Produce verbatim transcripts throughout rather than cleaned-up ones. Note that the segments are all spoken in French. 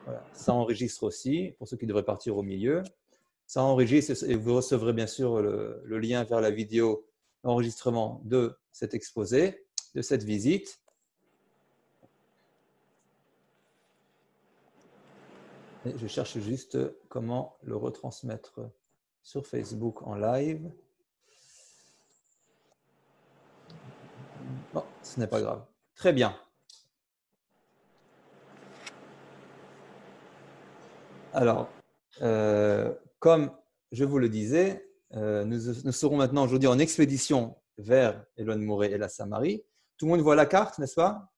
Voilà. Ça enregistre aussi, pour ceux qui devraient partir au milieu. Ça enregistre et vous recevrez bien sûr le, le lien vers la vidéo enregistrement de cet exposé, de cette visite. Et je cherche juste comment le retransmettre sur Facebook en live. Bon, ce n'est pas grave. Très bien. Alors, euh, comme je vous le disais, euh, nous, nous serons maintenant aujourd'hui en expédition vers Elon Moreh et la Samarie. Tout le monde voit la carte, n'est-ce pas?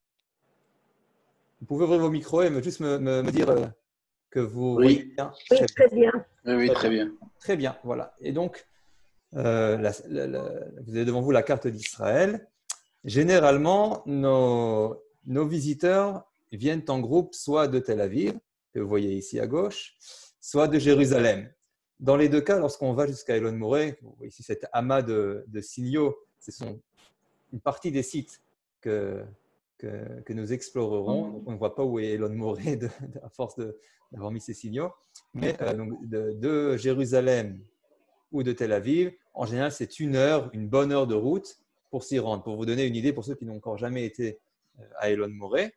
Vous pouvez ouvrir vos micros et me, juste me, me, me dire euh, que vous Oui. voyez bien. Oui, très bien. Oui, oui, très bien. Très bien, voilà. Et donc, euh, la, la, la, vous avez devant vous la carte d'Israël. Généralement, nos, nos visiteurs viennent en groupe soit de Tel Aviv, que vous voyez ici à gauche, soit de Jérusalem. Dans les deux cas, lorsqu'on va jusqu'à Elon Moreh, vous voyez ici cet amas de, de signaux, ce sont une partie des sites que, que, que nous explorerons. Donc, on ne voit pas où est Elon Moreh de, de, à force d'avoir mis ces signaux. Mais euh, donc, de, de Jérusalem ou de Tel Aviv, en général, c'est une heure, une bonne heure de route pour s'y rendre. Pour vous donner une idée, pour ceux qui n'ont encore jamais été à Elon Moreh.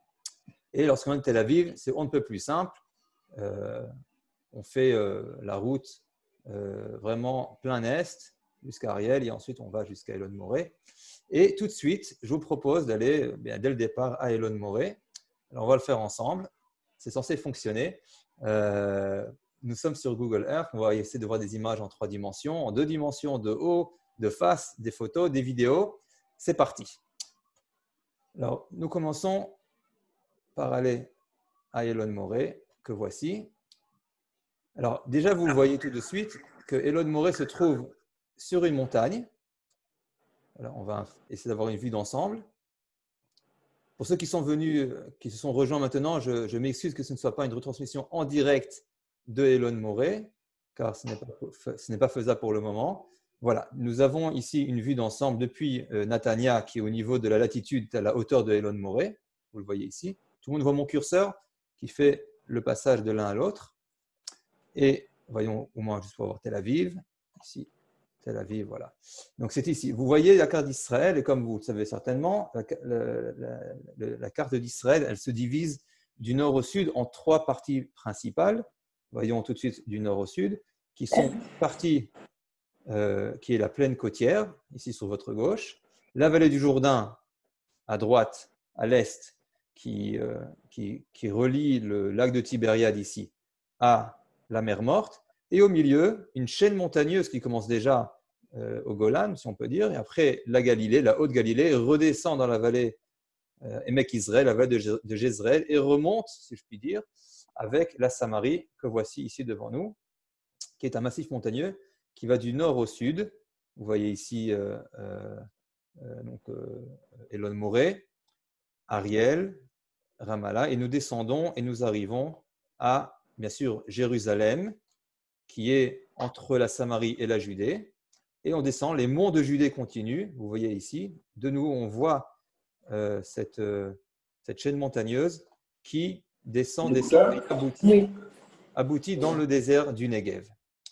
Et lorsqu'on est de Tel Aviv, c'est on ne peut plus simple. Euh, on fait euh, la route euh, vraiment plein est jusqu'à Ariel et ensuite on va jusqu'à Elon Moreh. Et tout de suite, je vous propose d'aller dès le départ à Elon Moreh. Alors on va le faire ensemble. C'est censé fonctionner. Euh, nous sommes sur Google Earth. On va essayer de voir des images en trois dimensions, en deux dimensions, de haut, de face, des photos, des vidéos. C'est parti. Alors, nous commençons par aller à Elon Moreh, que voici. Alors, déjà, vous voyez tout de suite que Elon Moreh se trouve sur une montagne. Alors, on va essayer d'avoir une vue d'ensemble. Pour ceux qui sont venus, qui se sont rejoints maintenant, je, je m'excuse que ce ne soit pas une retransmission en direct de Elon Moreh, car ce n'est pas, ce n'est pas faisable pour le moment. Voilà, nous avons ici une vue d'ensemble depuis euh, Natania, qui est au niveau de la latitude, à la hauteur de Elon Moreh. Vous le voyez ici. Tout le monde voit mon curseur qui fait le passage de l'un à l'autre. Et voyons au moins juste pour voir Tel Aviv. Ici, Tel Aviv, voilà. Donc c'est ici. Vous voyez la carte d'Israël, et comme vous le savez certainement, la, la, la, la carte d'Israël, elle se divise du nord au sud en trois parties principales. Voyons tout de suite du nord au sud, qui sont partie euh, qui est la plaine côtière, ici sur votre gauche, la vallée du Jourdain à droite, à l'est, qui, euh, qui, qui relie le lac de Tibériade ici à la mer Morte, et au milieu, une chaîne montagneuse qui commence déjà euh, au Golan, si on peut dire, et après la Galilée, la haute Galilée, redescend dans la vallée euh, Emek Israël, la vallée de, de Jezreel, et remonte, si je puis dire, avec la Samarie que voici ici devant nous, qui est un massif montagneux qui va du nord au sud. Vous voyez ici euh, euh, donc, euh, Elon Moreh, Ariel, Ramallah, et nous descendons et nous arrivons à, bien sûr, Jérusalem, qui est entre la Samarie et la Judée. Et on descend, les monts de Judée continuent, vous voyez ici. De nouveau, on voit euh, cette, euh, cette chaîne montagneuse qui descend, descend et aboutit, oui. aboutit dans le désert du Negev.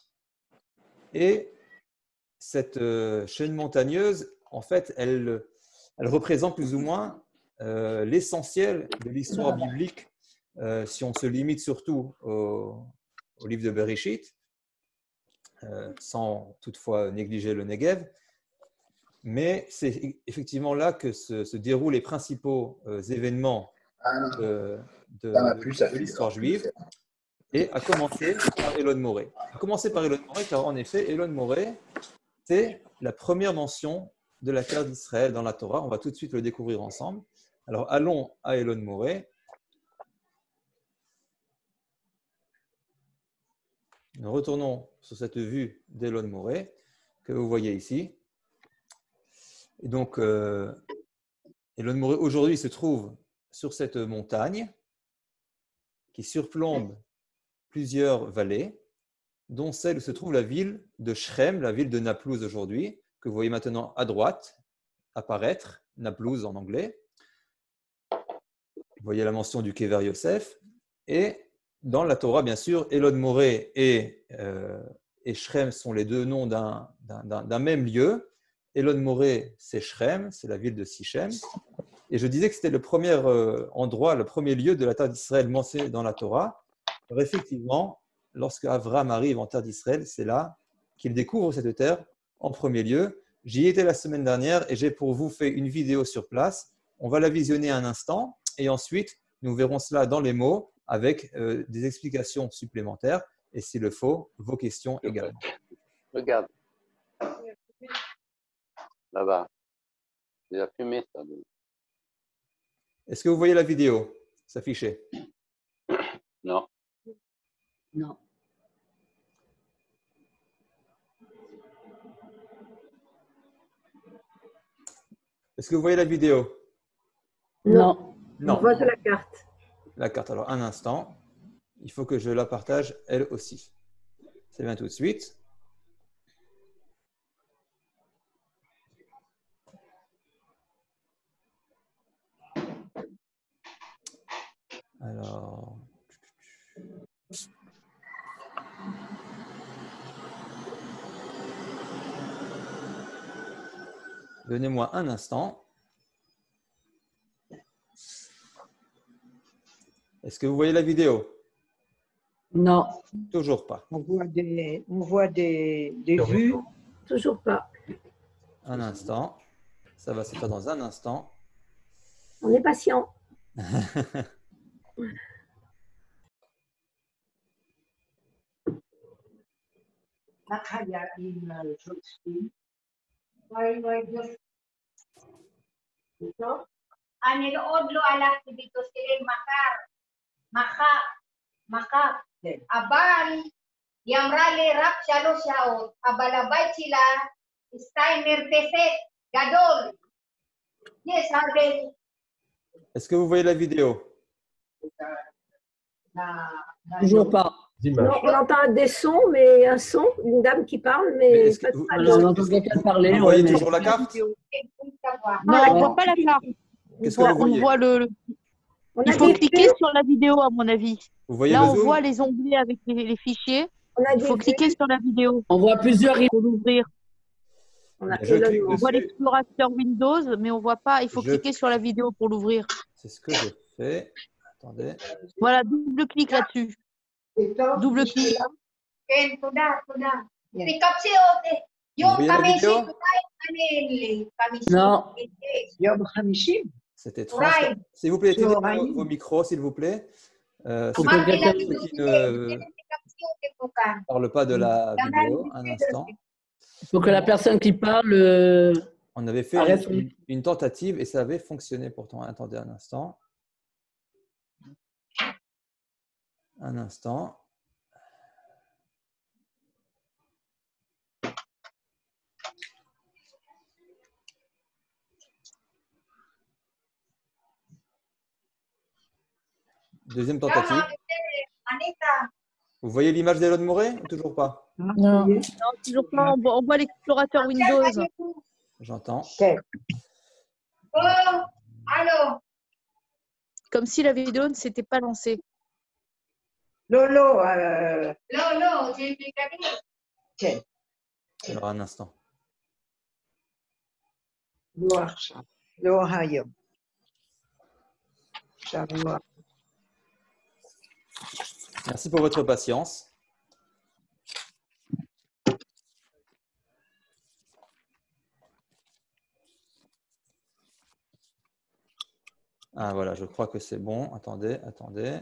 Et cette euh, chaîne montagneuse, en fait, elle, elle représente plus ou moins euh, l'essentiel de l'histoire biblique, euh, si on se limite surtout au, au livre de Bereshit, euh, sans toutefois négliger le Negev. Mais c'est effectivement là que se, se déroulent les principaux euh, événements de, de, de, de l'histoire juive, et à commencer par Elon Moreh. À commencer par Elon Moreh, car en effet, Elon Moreh, c'est la première mention de la terre d'Israël dans la Torah. On va tout de suite le découvrir ensemble. Alors, allons à Elon Moreh. Nous retournons sur cette vue d'Elon Moreh que vous voyez ici. Et donc, euh, Elon Moreh aujourd'hui se trouve sur cette montagne qui surplombe plusieurs vallées, dont celle où se trouve la ville de Shrem, la ville de Naplouse aujourd'hui, que vous voyez maintenant à droite apparaître, Naplouse en anglais. Vous voyez la mention du Kever Yosef. Et dans la Torah, bien sûr, Elod Moré et, euh, et Shrem sont les deux noms d'un, d'un, d'un même lieu. Elod Moré, c'est Shrem, c'est la ville de Sichem. Et je disais que c'était le premier euh, endroit, le premier lieu de la terre d'Israël mentionné dans la Torah. Alors effectivement, lorsque Avram arrive en terre d'Israël, c'est là qu'il découvre cette terre en premier lieu. J'y étais la semaine dernière et j'ai pour vous fait une vidéo sur place. On va la visionner un instant et ensuite, nous verrons cela dans les mots avec euh, des explications supplémentaires et s'il le faut, vos questions également. Regarde. Là-bas. Il a fumé ça. Est-ce que vous voyez la vidéo s'afficher? Non. Non. Est-ce que vous voyez la vidéo? Non. Non. On voit sur la carte. La carte. Alors, un instant. Il faut que je la partage elle aussi. C'est bien tout de suite. Alors. Donnez-moi un instant. Est-ce que vous voyez la vidéo? Non. Toujours pas. On voit des, on voit des, des vues. Toujours pas. Un instant. Ça va se faire dans un instant. On est patient. Après, il y a une autre fille. Ani lood lo alak dito silin makar. Maka. Maka. Abal. Yamrali rap shalo shaot. Abalabay sila. Steiner teset. Gadol. Yes, Harvey. Est-ce que vous voyez la vidéo? Toujours pas. Non, on entend des sons, mais un son, une dame qui parle, mais, Mais est-ce pas que de vous- parole. Alors, on entend quelqu'un parler. Vous voyez ouais, mais- toujours la carte? Non, Non, on Ouais. voit pas la carte. On Qu'est-ce que voit, vous on voyez? voit le. le- On a Il faut des cliquer pubs, sur la vidéo, à mon avis. Vous voyez Là, le on zoom? voit les onglets avec les, les fichiers. on a Il des faut vues, cliquer sur la vidéo On voit plusieurs images. pour l'ouvrir. on a Je Elon clique On Musk. voit dessus. l'explorateur Windows, mais on voit pas. Il faut Je- cliquer sur la vidéo pour l'ouvrir. C'est ce que je fais. Attendez. Voilà, double clic là-dessus. Double clic. Ken, tuda, tuda. Sikap si Ote. Yung voyez la kami si vidéo? Turay, kanili. Kami si Non. Yom Hamishim. C'est étrange. Right. S'il vous plaît, éteignez Sur vos, un- vos micros, s'il vous plaît. Euh, Faut ceux, que qui, quelqu'un- ceux qui ne Sikap si Ote po ka. parlent pas de la Dandan vidéo, si un Pedro. instant. Il faut que la personne qui parle. euh, On avait fait Arrête. une, une tentative et ça avait fonctionné pourtant. Attendez un instant. Un instant. Deuxième tentative. Anita. Vous voyez l'image d'Elon Moré ou toujours pas? Non. Non, toujours pas. On voit, on voit l'explorateur Windows. J'entends. Oh, allô. Comme si la vidéo ne s'était pas lancée. Lolo, euh, Lo, lo, j'ai expliqué. כן, Alors un instant. לא עכשיו, לא היום. עכשיו לא. Merci pour votre patience. Ah voilà, je crois que c'est bon. Attendez, attendez.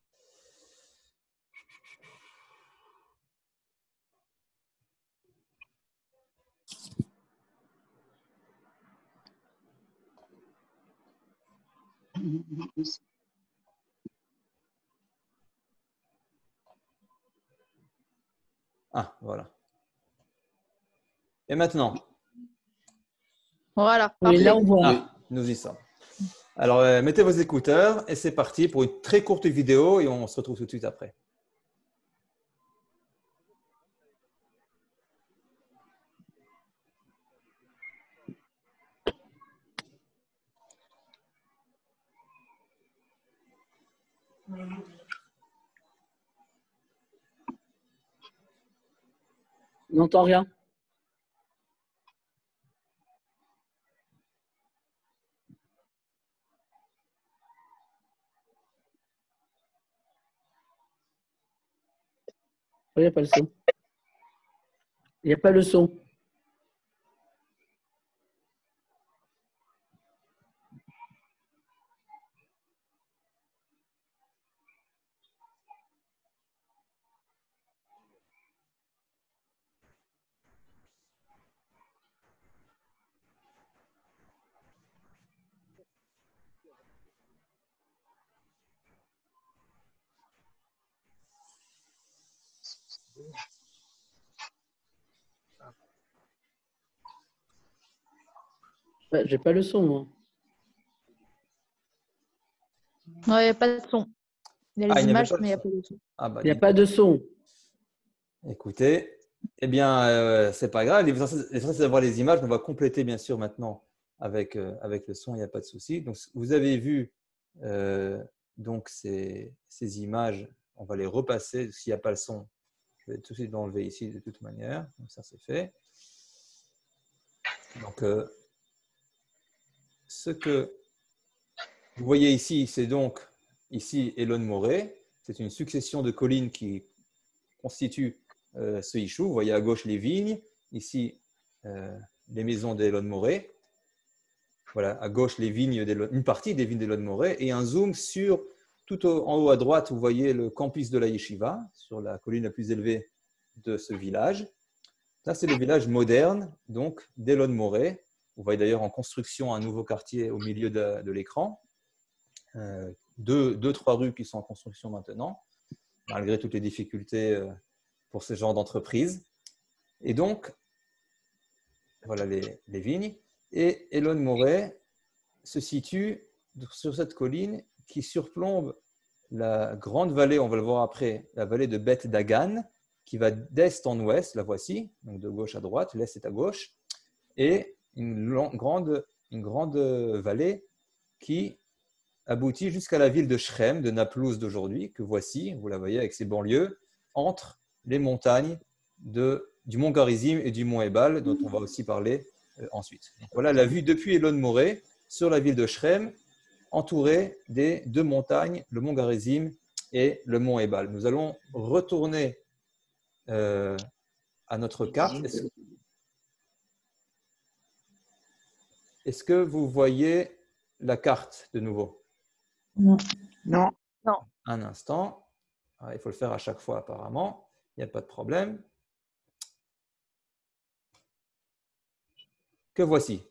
Ah, voilà. Et maintenant? Voilà. Oui, là, on voit. Ah, nous y sommes. Alors, euh, mettez vos écouteurs et c'est parti pour une très courte vidéo et on se retrouve tout de suite après. On n'entend rien. Il n'y a pas le son. Il n'y a pas le son. Ouais, j'ai pas le son, moi. Non, il n'y a pas de son. Il y a les Ah, il n'y avait images, pas de mais il n'y a son. pas de son. Ah, bah, Il n'y a dis pas donc. de son. Écoutez, eh bien, euh, c'est pas grave. L'essentiel, l'essentiel, c'est d'avoir les images. On va compléter, bien sûr, maintenant avec, euh, avec le son. Il n'y a pas de souci. Donc, vous avez vu euh, donc ces, ces images. On va les repasser. S'il n'y a pas le son, je vais tout de suite l'enlever ici de toute manière. Donc, ça, c'est fait. Donc, euh, ce que vous voyez ici, c'est donc ici Elon Moré. C'est une succession de collines qui constituent euh, ce Yishuv. Vous voyez à gauche les vignes, ici euh, les maisons d'Elon Moré. Voilà, à gauche les vignes, une partie des vignes d'Elon Moré, et un zoom sur tout au, en haut à droite, vous voyez le campus de la Yeshiva, sur la colline la plus élevée de ce village. Ça, c'est le village moderne, donc d'Elon Moré. Vous voyez d'ailleurs en construction un nouveau quartier au milieu de, de l'écran. Euh, deux, deux, trois rues qui sont en construction maintenant, malgré toutes les difficultés euh, pour ce genre d'entreprise. Et donc, voilà les, les vignes. Et Elon Moré se situe sur cette colline qui surplombe la grande vallée, on va le voir après, la vallée de Beth Dagan, qui va d'est en ouest, la voici, donc de gauche à droite, l'est est à gauche, et une, long, grande, une grande vallée qui aboutit jusqu'à la ville de Shrem, de Naplouse d'aujourd'hui, que voici, vous la voyez avec ses banlieues, entre les montagnes de, du mont Garizim et du mont Ebal, dont on va aussi parler euh, ensuite. Donc, voilà la vue depuis Elon Moré sur la ville de Shrem, entourée des deux montagnes, le mont Garizim et le mont Ebal. Nous allons retourner euh, à notre carte. Est-ce, est-ce que vous voyez la carte de nouveau ? Non. Non. Non. Un instant. Alors, il faut le faire à chaque fois apparemment. Il n'y a pas de problème. Que voici.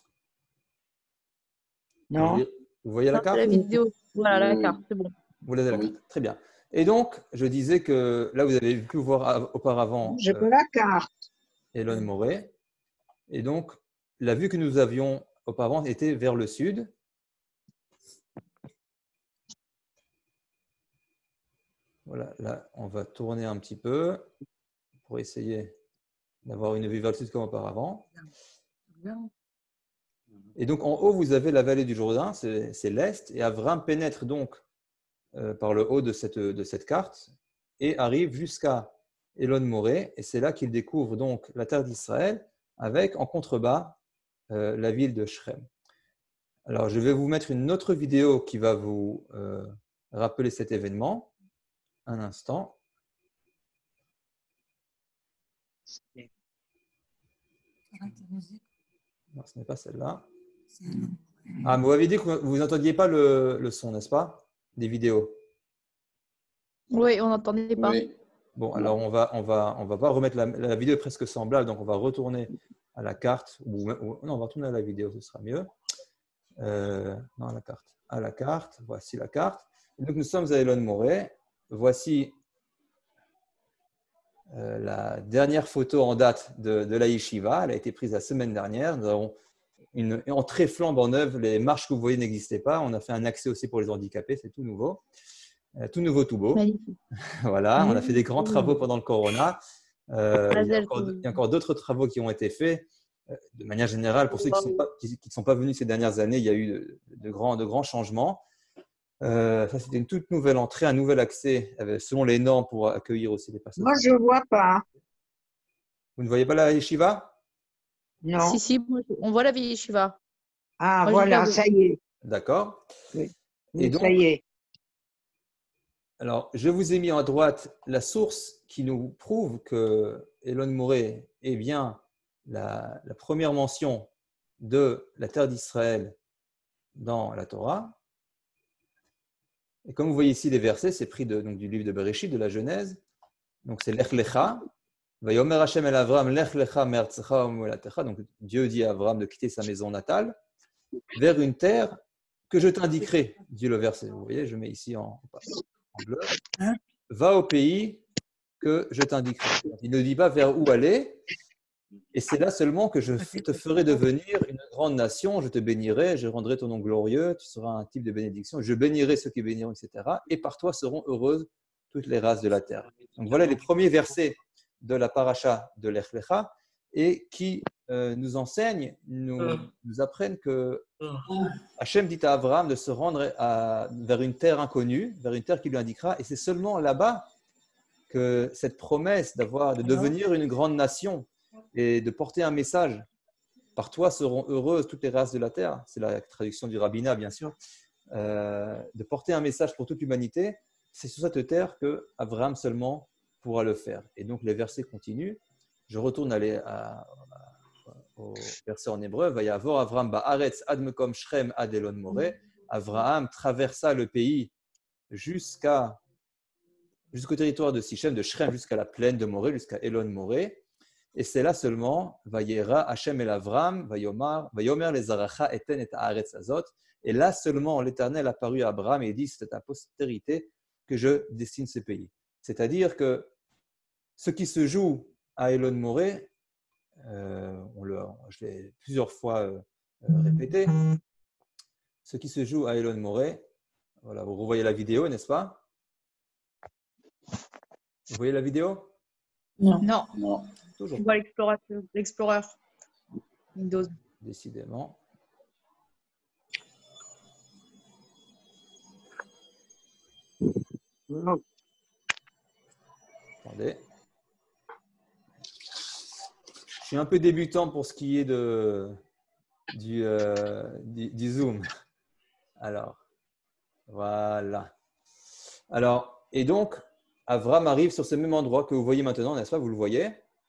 Non. Vous voyez, vous voyez la Non, carte ? c'est la vidéo. Voilà, Oui, la oui. carte, c'est bon. Vous l'avez la Oui. carte. Très bien. Et donc, je disais que là, vous avez pu voir auparavant J'ai euh, pas la carte. Elon Moré. Et donc, la vue que nous avions auparavant était vers le sud. Voilà, là, on va tourner un petit peu pour essayer d'avoir une vue vers le sud comme auparavant. Et donc, en haut, vous avez la vallée du Jourdain, c'est, c'est l'est, et Avram pénètre donc euh, par le haut de cette, de cette carte et arrive jusqu'à Elon Moré, et c'est là qu'il découvre donc la terre d'Israël avec en contrebas euh, la ville de Shrem. Alors, je vais vous mettre une autre vidéo qui va vous euh, rappeler cet événement. Un instant. Non, ce n'est pas celle-là. Ah, mais vous avez dit que vous n'entendiez pas le, le son, n'est-ce pas? Des vidéos. Oui, on n'entendait pas. Oui. Bon, alors on va, on va, on va pas remettre la, la vidéo est presque semblable, donc on va retourner à la carte. Ou, ou- non, on va retourner à la vidéo, ce sera mieux. Euh, non, à la carte. À la carte. Voici la carte. Et donc nous sommes à Elon Moré. Voici euh, la dernière photo en date de, de la yeshiva. Elle a été prise la semaine dernière. Nous avons une entrée flambant neuve. Les marches que vous voyez n'existaient pas. On a fait un accès aussi pour les handicapés. C'est tout nouveau. Euh, tout nouveau, tout beau. Magnifique. Voilà, on a fait des grands travaux pendant le corona. Euh, il y a Mazel encore, tov. il y a encore d'autres travaux qui ont été faits. Euh, De manière générale, pour ceux qui ne sont, pas- qui- qui ne sont pas venus ces dernières années, il y a eu de, de grands, de grands changements. Euh, ça, c'était une toute nouvelle entrée, un nouvel accès euh, selon les normes pour accueillir aussi les personnes. Moi, je vois pas. Vous Vous ne voyez pas la yeshiva? Non. Si, si, moi, on voit la vieille Shiva. Ah, Moi, je voilà, regarde. ça y est. D'accord. Oui. Et Oui, donc, ça y est. alors, je vous ai mis à droite la source qui nous prouve que Elon Moré est bien la, la première mention de la terre d'Israël dans la Torah. Et comme vous voyez ici les versets, c'est pris de, donc, du livre de Bereshit, de la Genèse. Donc c'est Lech Lecha. Vayomer Hashem el Avram, Lech Lecha me'artzecha u'molatecha. Donc Dieu dit à Avram de quitter sa maison natale vers une terre que je t'indiquerai, dit le verset. Vous voyez, je mets ici en, en bleu. Va au pays que je t'indiquerai. Il ne dit pas vers où aller. Et c'est là seulement que je te ferai devenir une grande nation, je te bénirai, je rendrai ton nom glorieux, tu seras un type de bénédiction, je bénirai ceux qui béniront, et cetera. Et par toi seront heureuses toutes les races de la terre. Donc voilà les premiers versets de la paracha de Lech Lecha et qui euh, nous enseignent, nous, nous apprennent que Hachem dit à Abraham de se rendre à, vers une terre inconnue, vers une terre qui lui indiquera, et c'est seulement là-bas que cette promesse d'avoir, de devenir une grande nation et de porter un message, par toi seront heureuses toutes les races de la terre, c'est la traduction du rabbinat bien sûr, euh, de porter un message pour toute l'humanité, c'est sur cette terre que Abraham seulement pourra le faire. Et donc les versets continuent. Je retourne aller à, à, au verset en hébreu. Vayavor Avraham ba'aretz ad mekom Shrem ad Elon Moré. Abraham traversa le pays jusqu'à jusqu'au territoire de Sichem, de Shrem jusqu'à la plaine de Moré, jusqu'à Elon Moré. Et c'est là seulement, Vayera Hashem el Avram, Vayomar, Vayomer les Aracha eten et haaretz azot. Et là seulement, l'Éternel apparut à Abraham et dit, c'est ta postérité que je destine ce pays. C'est-à-dire que ce qui se joue à Elon Moré, euh, on le, je l'ai plusieurs fois euh, répété, ce qui se joue à Elon Moré, voilà, vous revoyez la vidéo, n'est-ce pas? Vous voyez la vidéo? Non. Non. Toujours On voit l'explorateur, l'Explorer. Windows. décidément. Non. Attendez. Je suis un peu débutant pour ce qui est de, du, euh, du, du Zoom. Alors, voilà. Alors, et donc, Avram arrive sur ce même endroit que vous voyez maintenant, n'est-ce pas? Vous le voyez?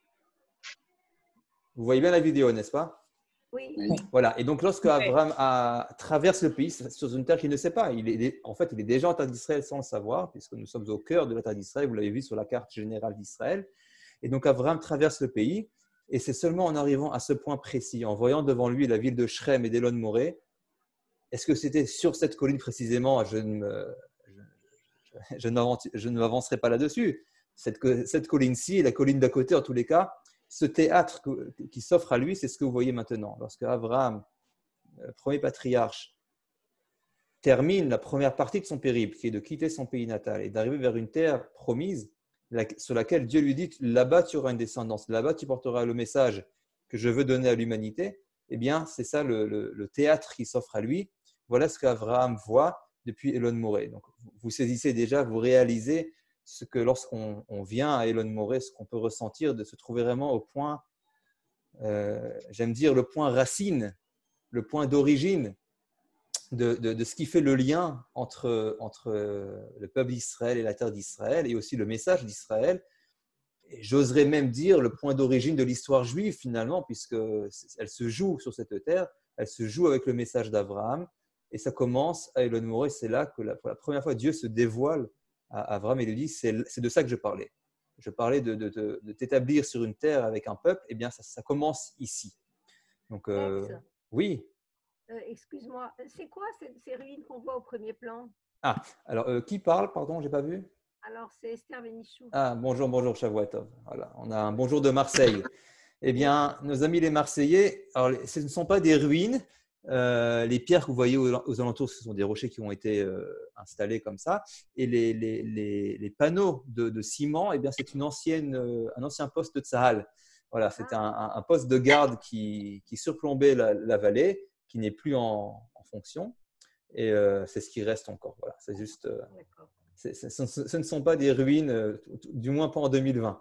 Vous voyez bien la vidéo, n'est-ce pas? Oui. Oui. Voilà. Et donc, lorsque Avram a, traverse le pays, c'est sur une terre qu'il ne sait pas. Il est, en fait, il est déjà en terre d'Israël sans le savoir, puisque nous sommes au cœur de la terre d'Israël. Vous l'avez vu sur la carte générale d'Israël. Et donc, Avram traverse le pays. Et c'est seulement en arrivant à ce point précis, en voyant devant lui la ville de Shrem et d'Elon Moré, est-ce que c'était sur cette colline précisément? Je ne, me, je, je, je ne m'avancerai pas là-dessus. Cette, cette colline-ci et la colline d'à côté, en tous les cas, ce théâtre qui s'offre à lui, c'est ce que vous voyez maintenant. Lorsque Abraham, le premier patriarche, termine la première partie de son périple, qui est de quitter son pays natal et d'arriver vers une terre promise, sur laquelle Dieu lui dit, là-bas tu auras une descendance, là-bas tu porteras le message que je veux donner à l'humanité, eh bien c'est ça le, le, le théâtre qui s'offre à lui. Voilà ce qu'Abraham voit depuis Elon Moré. Donc vous saisissez déjà, vous réalisez ce que lorsqu'on on vient à Elon Moré, ce qu'on peut ressentir, de se trouver vraiment au point, euh, j'aime dire le point racine, le point d'origine de, de, de ce qui fait le lien entre, entre le peuple d'Israël et la terre d'Israël, et aussi le message d'Israël. Et j'oserais même dire le point d'origine de l'histoire juive finalement, puisqu'elle se joue sur cette terre, elle se joue avec le message d'Abraham, et ça commence à Elon Moré. C'est là que la, pour la première fois Dieu se dévoile à Abraham et lui dit, c'est de ça que je parlais. Je parlais de, de, de, de t'établir sur une terre avec un peuple, et bien ça, ça commence ici. Donc, euh, oui. Euh, Excuse-moi, c'est quoi ces, ces ruines qu'on voit au premier plan? Ah, alors euh, qui parle, pardon, je n'ai pas vu? Alors, c'est Esther Bénichou. Ah, bonjour, bonjour, Shavuatov. Voilà, on a un bonjour de Marseille. Eh bien, nos amis les Marseillais, alors, ce ne sont pas des ruines. Euh, les pierres que vous voyez aux, aux alentours, ce sont des rochers qui ont été euh, installés comme ça. Et les, les, les, les panneaux de, de ciment, eh bien, c'est une ancienne, euh, un ancien poste de Tsahal. Voilà, c'était un, un, un poste de garde qui, qui surplombait la, la vallée, qui n'est plus en, en fonction. Et euh, c'est ce qui reste encore. Voilà, c'est juste. Euh, c'est, c'est, ce, ce ne sont pas des ruines, euh, du moins pas en deux mille vingt.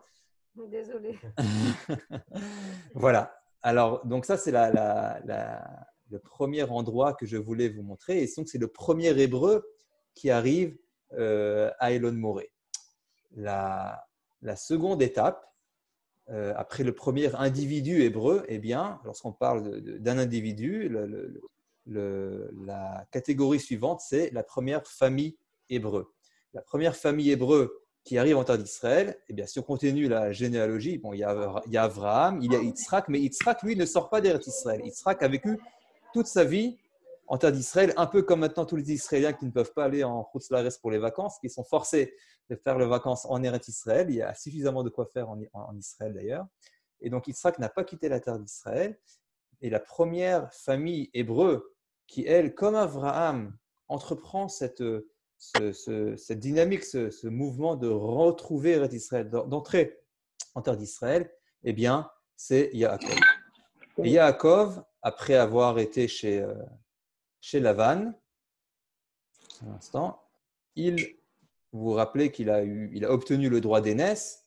Désolée. Voilà. Alors, donc ça, c'est la, la, la, le premier endroit que je voulais vous montrer. Et donc, c'est le premier hébreu qui arrive euh, à Elon Moré. La, la seconde étape, euh, après le premier individu hébreu, eh bien, lorsqu'on parle de, de, d'un individu, le, le, le, la catégorie suivante, c'est la première famille hébreu. La première famille hébreu qui arrive en terre d'Israël, eh bien, si on continue la généalogie, bon, il y a, il y a Abraham, il y a Yitzhak, mais Yitzhak, lui, ne sort pas d'Eretz Israël. Yitzhak a vécu toute sa vie en terre d'Israël, un peu comme maintenant tous les Israéliens qui ne peuvent pas aller en Chutz La'aretz pour les vacances, qui sont forcés de faire les vacances en Eretz Israël. Il y a suffisamment de quoi faire en, en Israël d'ailleurs. Et donc Yitzhak n'a pas quitté la terre d'Israël. Et la première famille hébreu qui, elle, comme Abraham, entreprend cette, ce, ce, cette dynamique, ce, ce mouvement de retrouver Eretz Israël, d'entrer en terre d'Israël, eh bien, c'est Yaakov. Et Yaakov, après avoir été chez, euh, chez Lavan, un instant, il, vous vous rappelez qu'il a, eu, il a obtenu le droit d'aînesse.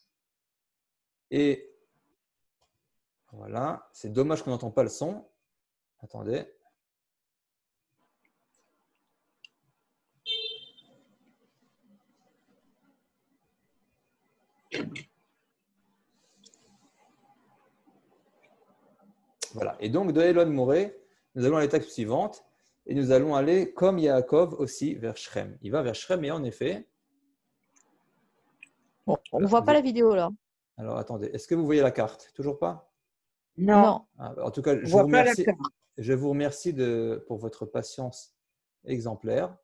Et voilà, c'est dommage qu'on n'entend pas le son. Attendez. Voilà. Et donc, de Elon Moré, nous allons à l'étape suivante et nous allons aller, comme Yaakov, aussi vers Shrem. Il va vers Shrem et en effet… Bon, on ne voit pas la vidéo là. Alors, attendez. Est-ce que vous voyez la carte? Toujours pas? Non. Non. Ah, en tout cas, je On vous voit pas la remercie, carte. je vous remercie de, pour votre patience exemplaire.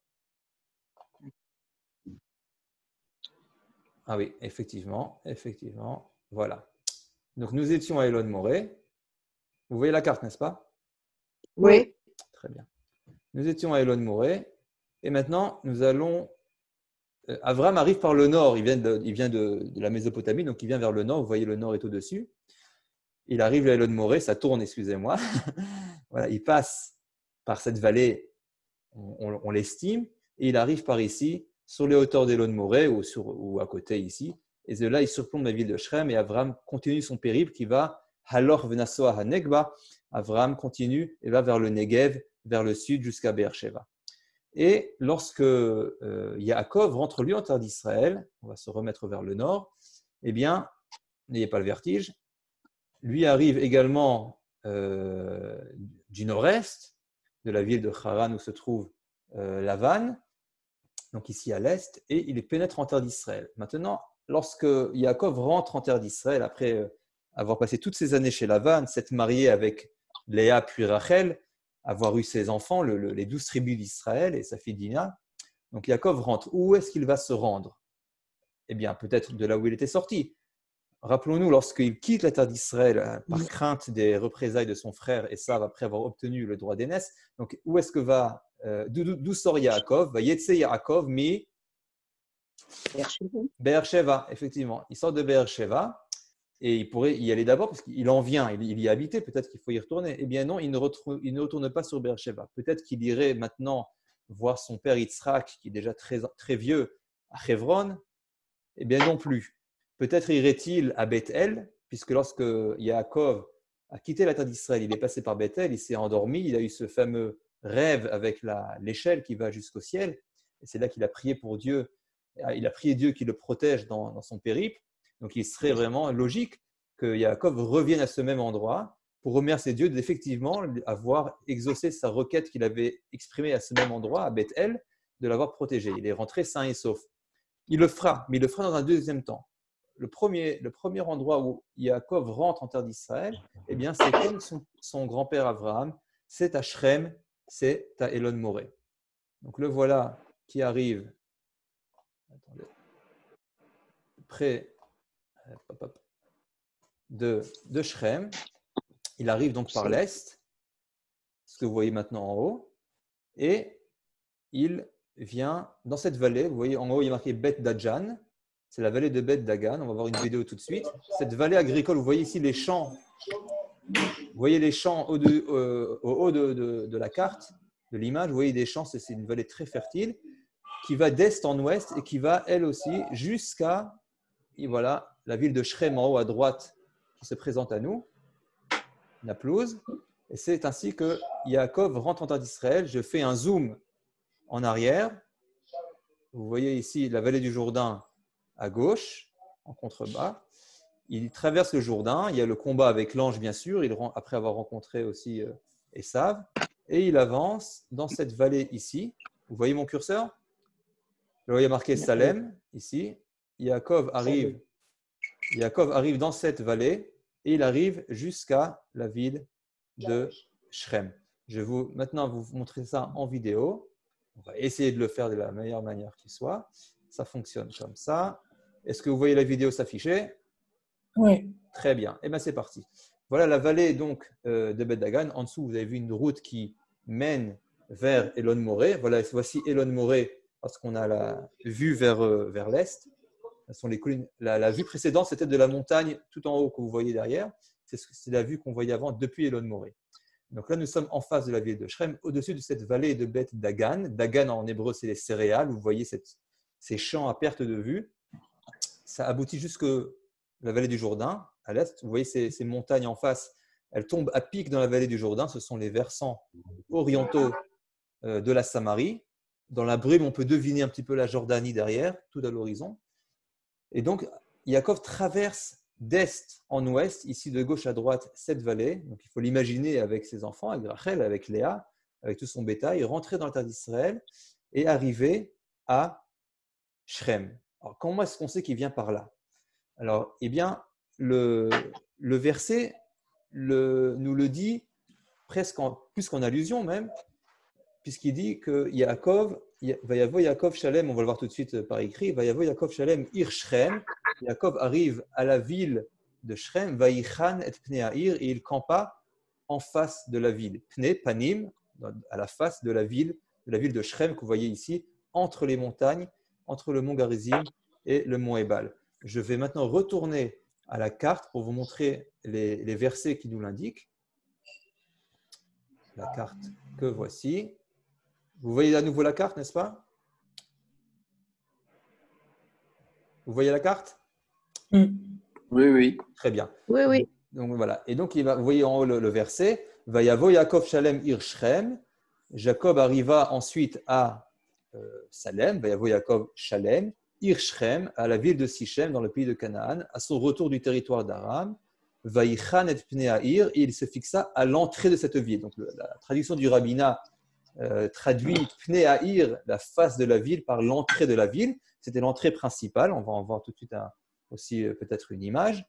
Ah oui, effectivement, effectivement. Voilà. Donc, nous étions à Elon Moré. Vous voyez la carte, n'est-ce pas? Oui. Très bien. Nous étions à Elon Moré et maintenant, nous allons… Euh, Avram arrive par le nord. Il vient, de, il vient de, de la Mésopotamie, donc il vient vers le nord. Vous voyez, le nord est au-dessus. Il arrive à Elon Moré, ça tourne, excusez-moi. Voilà, il passe par cette vallée, on, on, on l'estime, et il arrive par ici, sur les hauteurs d'Elon Moré ou, sur, ou à côté ici. Et de là, il surplombe la ville de Shrem et Avram continue son périple qui va Halor Venasoa Hanegba. Avram continue et va vers le Negev, vers le sud jusqu'à Beersheba. Et lorsque euh, Yaakov rentre lui en terre d'Israël, on va se remettre vers le nord, eh bien, n'ayez pas le vertige, lui arrive également euh, du nord-est, de la ville de Haran où se trouve euh, Lavan, donc ici à l'est, et il pénètre en terre d'Israël. Maintenant, lorsque Yaakov rentre en terre d'Israël, après euh, avoir passé toutes ces années chez Lavan, s'être marié avec Léa puis Rachel, avoir eu ses enfants, le, le, les douze tribus d'Israël et sa fille Dina, donc Yaakov rentre. Où est-ce qu'il va se rendre? Eh bien, peut-être de là où il était sorti. Rappelons-nous, lorsqu'il quitte la terre d'Israël par crainte des représailles de son frère Esav après avoir obtenu le droit d'aînesse, donc où est-ce que va, euh, d'où sort Yaakov? Va Yetze Yaakov mi Beersheva, effectivement. Il sort de Beersheva et il pourrait y aller d'abord parce qu'il en vient, il y habitait, peut-être qu'il faut y retourner. Eh bien non, il ne, retrouve, il ne retourne pas sur Beersheva. Peut-être qu'il irait maintenant voir son père Yitzhak, qui est déjà très, très vieux, à Hebron. Eh bien non plus. Peut-être irait-il à Bethel, puisque lorsque Yaakov a quitté la terre d'Israël, il est passé par Bethel, il s'est endormi, il a eu ce fameux rêve avec la, l'échelle qui va jusqu'au ciel. Et c'est là qu'il a prié pour Dieu, il a prié Dieu qui le protège dans, dans son périple. Donc il serait vraiment logique que Yaakov revienne à ce même endroit pour remercier Dieu d'effectivement avoir exaucé sa requête qu'il avait exprimée à ce même endroit, à Bethel, de l'avoir protégé. Il est rentré sain et sauf. Il le fera, mais il le fera dans un deuxième temps. Le premier, le premier endroit où Yaakov rentre en terre d'Israël, eh bien, c'est comme son, son grand-père Abraham, c'est à Shrem, c'est à Elon Moré. Donc le voilà qui arrive attendez, près de, de Shrem. Il arrive donc par l'est, ce que vous voyez maintenant en haut, et il vient dans cette vallée. Vous voyez en haut, il y a marqué Beth Dajan. C'est la vallée de Beth Dagan. On va voir une vidéo tout de suite. Cette vallée agricole, vous voyez ici les champs. Vous voyez les champs au, de, euh, au haut de, de, de la carte, de l'image. Vous voyez des champs, c'est une vallée très fertile qui va d'est en ouest et qui va, elle aussi, jusqu'à voilà, la ville de Shrem en haut à droite qui se présente à nous, la pelouse. Et c'est ainsi que Yaakov rentre en terre d'Israël. Je fais un zoom en arrière. Vous voyez ici la vallée du Jourdain à gauche, en contrebas. Il traverse le Jourdain. Il y a le combat avec l'ange, bien sûr, il, après avoir rencontré aussi euh, Esav. Et il avance dans cette vallée ici. Vous voyez mon curseur? Vous voyez marqué Salem, ici. Yaakov arrive, Yaakov arrive dans cette vallée et il arrive jusqu'à la ville de Shrem. Je vais vous, maintenant vous montrer ça en vidéo. On va essayer de le faire de la meilleure manière qui soit. Ça fonctionne comme ça. Est-ce que vous voyez la vidéo s'afficher? Oui. Très bien. Et bien, c'est parti. Voilà la vallée donc, euh, de Bet Dagan. En dessous, vous avez vu une route qui mène vers Elon Moré. Voilà, voici Elon Moré parce qu'on a la vue vers, euh, vers l'est. Ce sont les collines. La, la vue précédente, c'était de la montagne tout en haut que vous voyez derrière. C'est la vue qu'on voyait avant depuis Elon Moré. Donc là, nous sommes en face de la ville de Shrem, au-dessus de cette vallée de Bet Dagan. Dagan en hébreu, c'est les céréales. Vous voyez cette, ces champs à perte de vue. Ça aboutit jusqu'à la vallée du Jourdain, à l'est. Vous voyez ces, ces montagnes en face. Elles tombent à pic dans la vallée du Jourdain. Ce sont les versants orientaux euh, de la Samarie. Dans la brume, on peut deviner un petit peu la Jordanie derrière, tout à l'horizon. Et donc, Yaakov traverse d'est en ouest, ici de gauche à droite, cette vallée. Donc, il faut l'imaginer avec ses enfants, avec Rachel, avec Léa, avec tout son bétail, rentrer dans la terre d'Israël et arriver à Shrem. Alors, comment est-ce qu'on sait qu'il vient par là? Alors, eh bien, le, le verset le, nous le dit presque en, plus qu'en allusion même, puisqu'il dit que Yaakov, Vayavo Yaakov Shalem, on va le voir tout de suite par écrit, Vayavo Yaakov Shalem Ir Shrem. Yaakov arrive à la ville de Shrem, Vaïchan et Pnei Ha'ir, et il campa en face de la ville. Pnei, Panim, à la face de la ville, de la ville de Shrem que vous voyez ici, entre les montagnes, entre le mont Garizim et le mont Ebal. Je vais maintenant retourner à la carte pour vous montrer les, les versets qui nous l'indiquent. La carte que voici. Vous voyez à nouveau la carte, n'est-ce pas? Vous voyez la carte? Mm. Oui, oui. Très bien. Oui, oui. Donc voilà. Et donc, il va, vous voyez en haut le, le verset. Vayavo Yaakov Shalem Ir Shrem. Jacob arriva ensuite à euh, Salem. Vayavo Yaakov Shalem Ir Shrem, à la ville de Sichem, dans le pays de Canaan, à son retour du territoire d'Aram. Vaïchan et Pnei Ha'ir. Et il se fixa à l'entrée de cette ville. Donc, le, la traduction du rabbinat euh, traduit Pnei Ha'ir, la face de la ville, par l'entrée de la ville. C'était l'entrée principale. On va en voir tout de suite un, aussi euh, peut-être une image.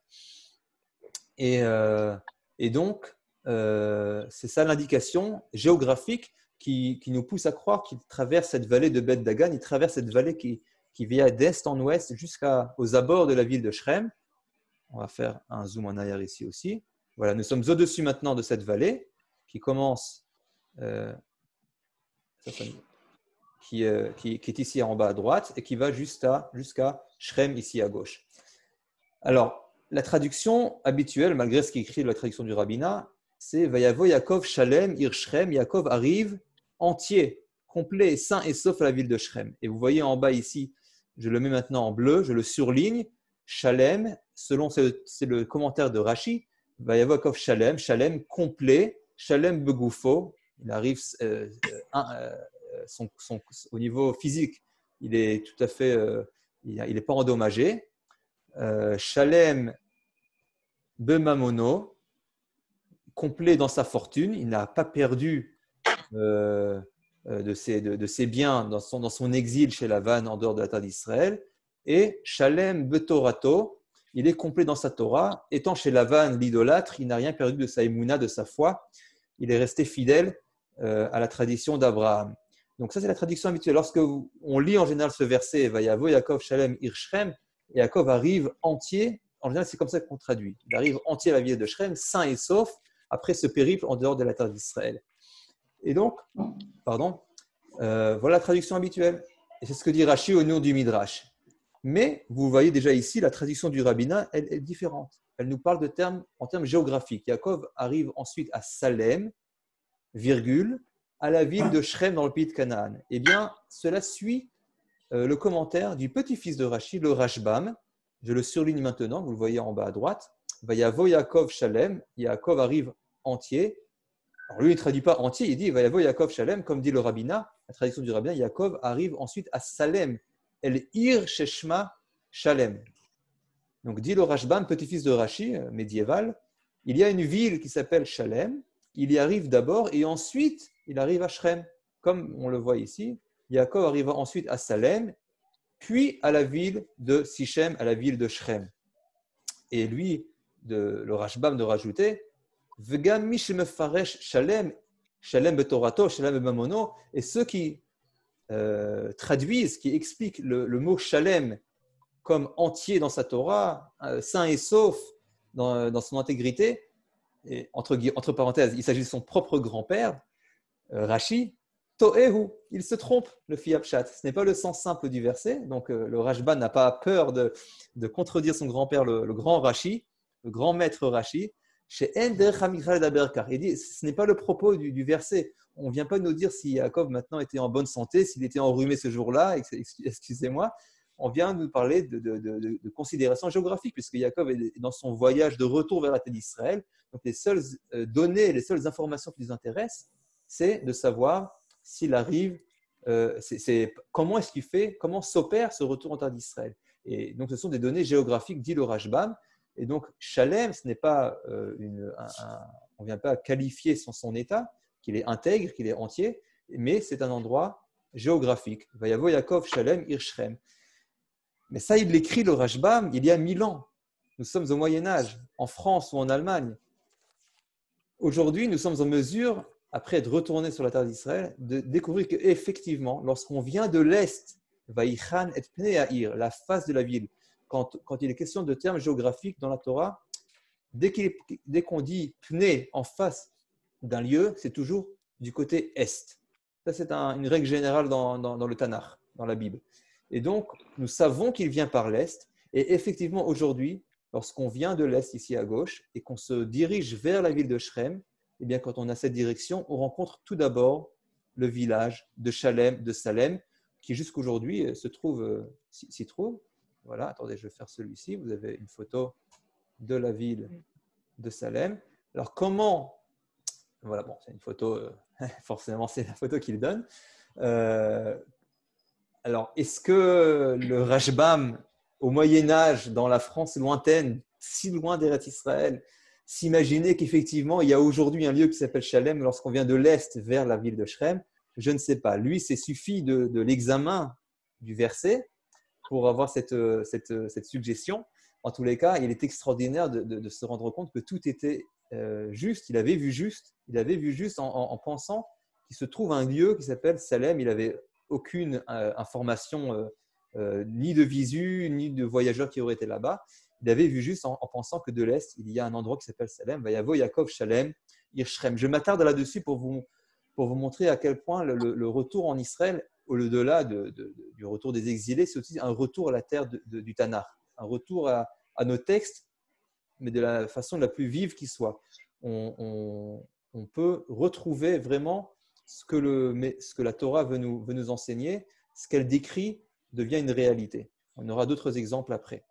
Et, euh, et donc, euh, c'est ça l'indication géographique qui, qui nous pousse à croire qu'il traverse cette vallée de Bet Dagan. Il traverse cette vallée qui, qui vient d'est en ouest jusqu'aux abords de la ville de Shrem. On va faire un zoom en arrière ici aussi. Voilà, nous sommes au-dessus maintenant de cette vallée qui commence, euh, ça, ça, qui, euh, qui, qui est ici en bas à droite et qui va jusqu'à jusqu'à Shrem ici à gauche. Alors, la traduction habituelle, malgré ce qui est écrit de la traduction du rabbinat, c'est Vayavo Yaakov Shalem Ir Shrem. Yaakov arrive entier, complet, sain et sauf à la ville de Shrem. Et vous voyez en bas ici, je le mets maintenant en bleu, je le surligne. Shalem, selon c'est le commentaire de Rashi, Vayavo Yaakov Shalem, Shalem complet, Shalem Begoufo. Il arrive euh, euh, son, son, au niveau physique, il est tout à fait, euh, il n'est pas endommagé. Euh, Shalem Bemamono, complet dans sa fortune, il n'a pas perdu euh, de, ses, de, de ses biens dans son, dans son exil chez Lavan en dehors de la terre d'Israël. Et Shalem Betorato, il est complet dans sa Torah. Étant chez Lavan l'idolâtre, il n'a rien perdu de sa émouna, de sa foi. Il est resté fidèle euh, à la tradition d'Abraham. Donc ça, c'est la tradition habituelle. Lorsque on lit en général ce verset, Vayavo Yaakov Shalem Ir Shrem, Yaakov arrive entier. En général, c'est comme ça qu'on traduit. Il arrive entier à la ville de Shrem, sain et sauf, après ce périple en dehors de la terre d'Israël. Et donc, pardon, euh, voilà la traduction habituelle. Et c'est ce que dit Rashi au nom du Midrash. Mais vous voyez déjà ici, la traduction du rabbinat, elle est différente. Elle nous parle de termes, en termes géographiques. Yaakov arrive ensuite à Salem, virgule, à la ville de Shrem dans le pays de Canaan. Eh bien, cela suit euh, le commentaire du petit-fils de Rashi, le Rashbam, Je le surligne maintenant, vous le voyez en bas à droite. Vayavo Yaakov Shalem, Yaakov arrive entier. Alors lui, il ne traduit pas entier, il dit Vayavo Yaakov Shalem, comme dit le rabbinat, la traduction du rabbinat, Yaakov arrive ensuite à Salem, El Ir Sheshma Shalem. Donc dit le Rashbam, petit-fils de Rashi, médiéval, il y a une ville qui s'appelle Shalem, il y arrive d'abord et ensuite il arrive à Shrem. Comme on le voit ici, Yaakov arrive ensuite à Salem, puis à la ville de Sichem, à la ville de Shrem. Et lui, de, le Rashbam de rajouter, Vegam mi shemefaresh Shalem, Shalem betorato, Shalem bemamono, et ceux qui euh, traduisent, qui expliquent le, le mot Shalem comme entier dans sa Torah, euh, sain et sauf dans, dans son intégrité, et entre, entre parenthèses, il s'agit de son propre grand-père, euh, Rashi, To'ehu, il se trompe, le Fiapshat. Ce n'est pas le sens simple du verset, donc euh, le Rashba n'a pas peur de, de contredire son grand-père, le, le grand Rashi, le grand maître Rashi. Chez Ender Hamichal Daberkar, il dit ce n'est pas le propos du, du verset. On ne vient pas nous dire si Yaakov maintenant était en bonne santé, s'il était enrhumé ce jour-là, excusez-moi. On vient nous parler de, de, de, de considérations géographiques, puisque Yaakov est dans son voyage de retour vers la terre d'Israël. Donc les seules données, les seules informations qui nous intéressent, c'est de savoir s'il arrive, euh, c'est, c'est, comment est-ce qu'il fait, comment s'opère ce retour en terre d'Israël. Et donc ce sont des données géographiques, dit le Rashbam. Et donc Shalem, ce n'est pas euh, une, un, un, on ne vient pas qualifier son, son état, qu'il est intègre, qu'il est entier, mais c'est un endroit géographique. Vayavo Yaakov Shalem Irshrem. Mais ça, il l'écrit le Rashbam il y a mille ans. Nous sommes au Moyen-Âge, en France ou en Allemagne. Aujourd'hui, nous sommes en mesure, après être retournés sur la terre d'Israël, de découvrir qu'effectivement, lorsqu'on vient de l'Est, Vaïchan et Pnei Ha'ir, la face de la ville, quand, quand il est question de termes géographiques dans la Torah, dès, qu'il, dès qu'on dit Pnei en face d'un lieu, c'est toujours du côté Est. Ça, c'est un, une règle générale dans, dans, dans le Tanakh, dans la Bible. Et donc, nous savons qu'il vient par l'Est. Et effectivement, aujourd'hui, lorsqu'on vient de l'Est, ici à gauche, et qu'on se dirige vers la ville de Shrem, eh bien, quand on a cette direction, on rencontre tout d'abord le village de Shalem, de Salem, qui jusqu'aujourd'hui se trouve, s'y trouve. Voilà, attendez, je vais faire celui-ci. Vous avez une photo de la ville de Salem. Alors, comment… Voilà, bon, c'est une photo, euh, forcément, c'est la photo qu'il donne. Euh, alors, est-ce que le Rashbam, au Moyen-Âge, dans la France lointaine, si loin d'Eretz Israël, s'imaginait qu'effectivement, il y a aujourd'hui un lieu qui s'appelle Shalem lorsqu'on vient de l'Est vers la ville de Shrem? Je ne sais pas. Lui, c'est suffit de, de l'examen du verset pour avoir cette, cette, cette suggestion. En tous les cas, il est extraordinaire de, de, de se rendre compte que tout était euh, juste. Il avait vu juste. Il avait vu juste en, en, en pensant qu'il se trouve un lieu qui s'appelle Salem. Il n'avait aucune euh, information, euh, euh, ni de visu, ni de voyageurs qui auraient été là-bas. Il avait vu juste en, en pensant que de l'Est, il y a un endroit qui s'appelle Salem. Vayavo Yaakov Shalem Irshrem. Je m'attarde là-dessus pour vous, pour vous montrer à quel point le, le, le retour en Israël, au-delà de, de, de, du retour des exilés, c'est aussi un retour à la terre de, de, du Tanakh, un retour à, à nos textes, mais de la façon la plus vive qui soit. On, on, on peut retrouver vraiment ce que, le, ce que la Torah veut nous, veut nous enseigner, ce qu'elle décrit devient une réalité. On aura d'autres exemples après.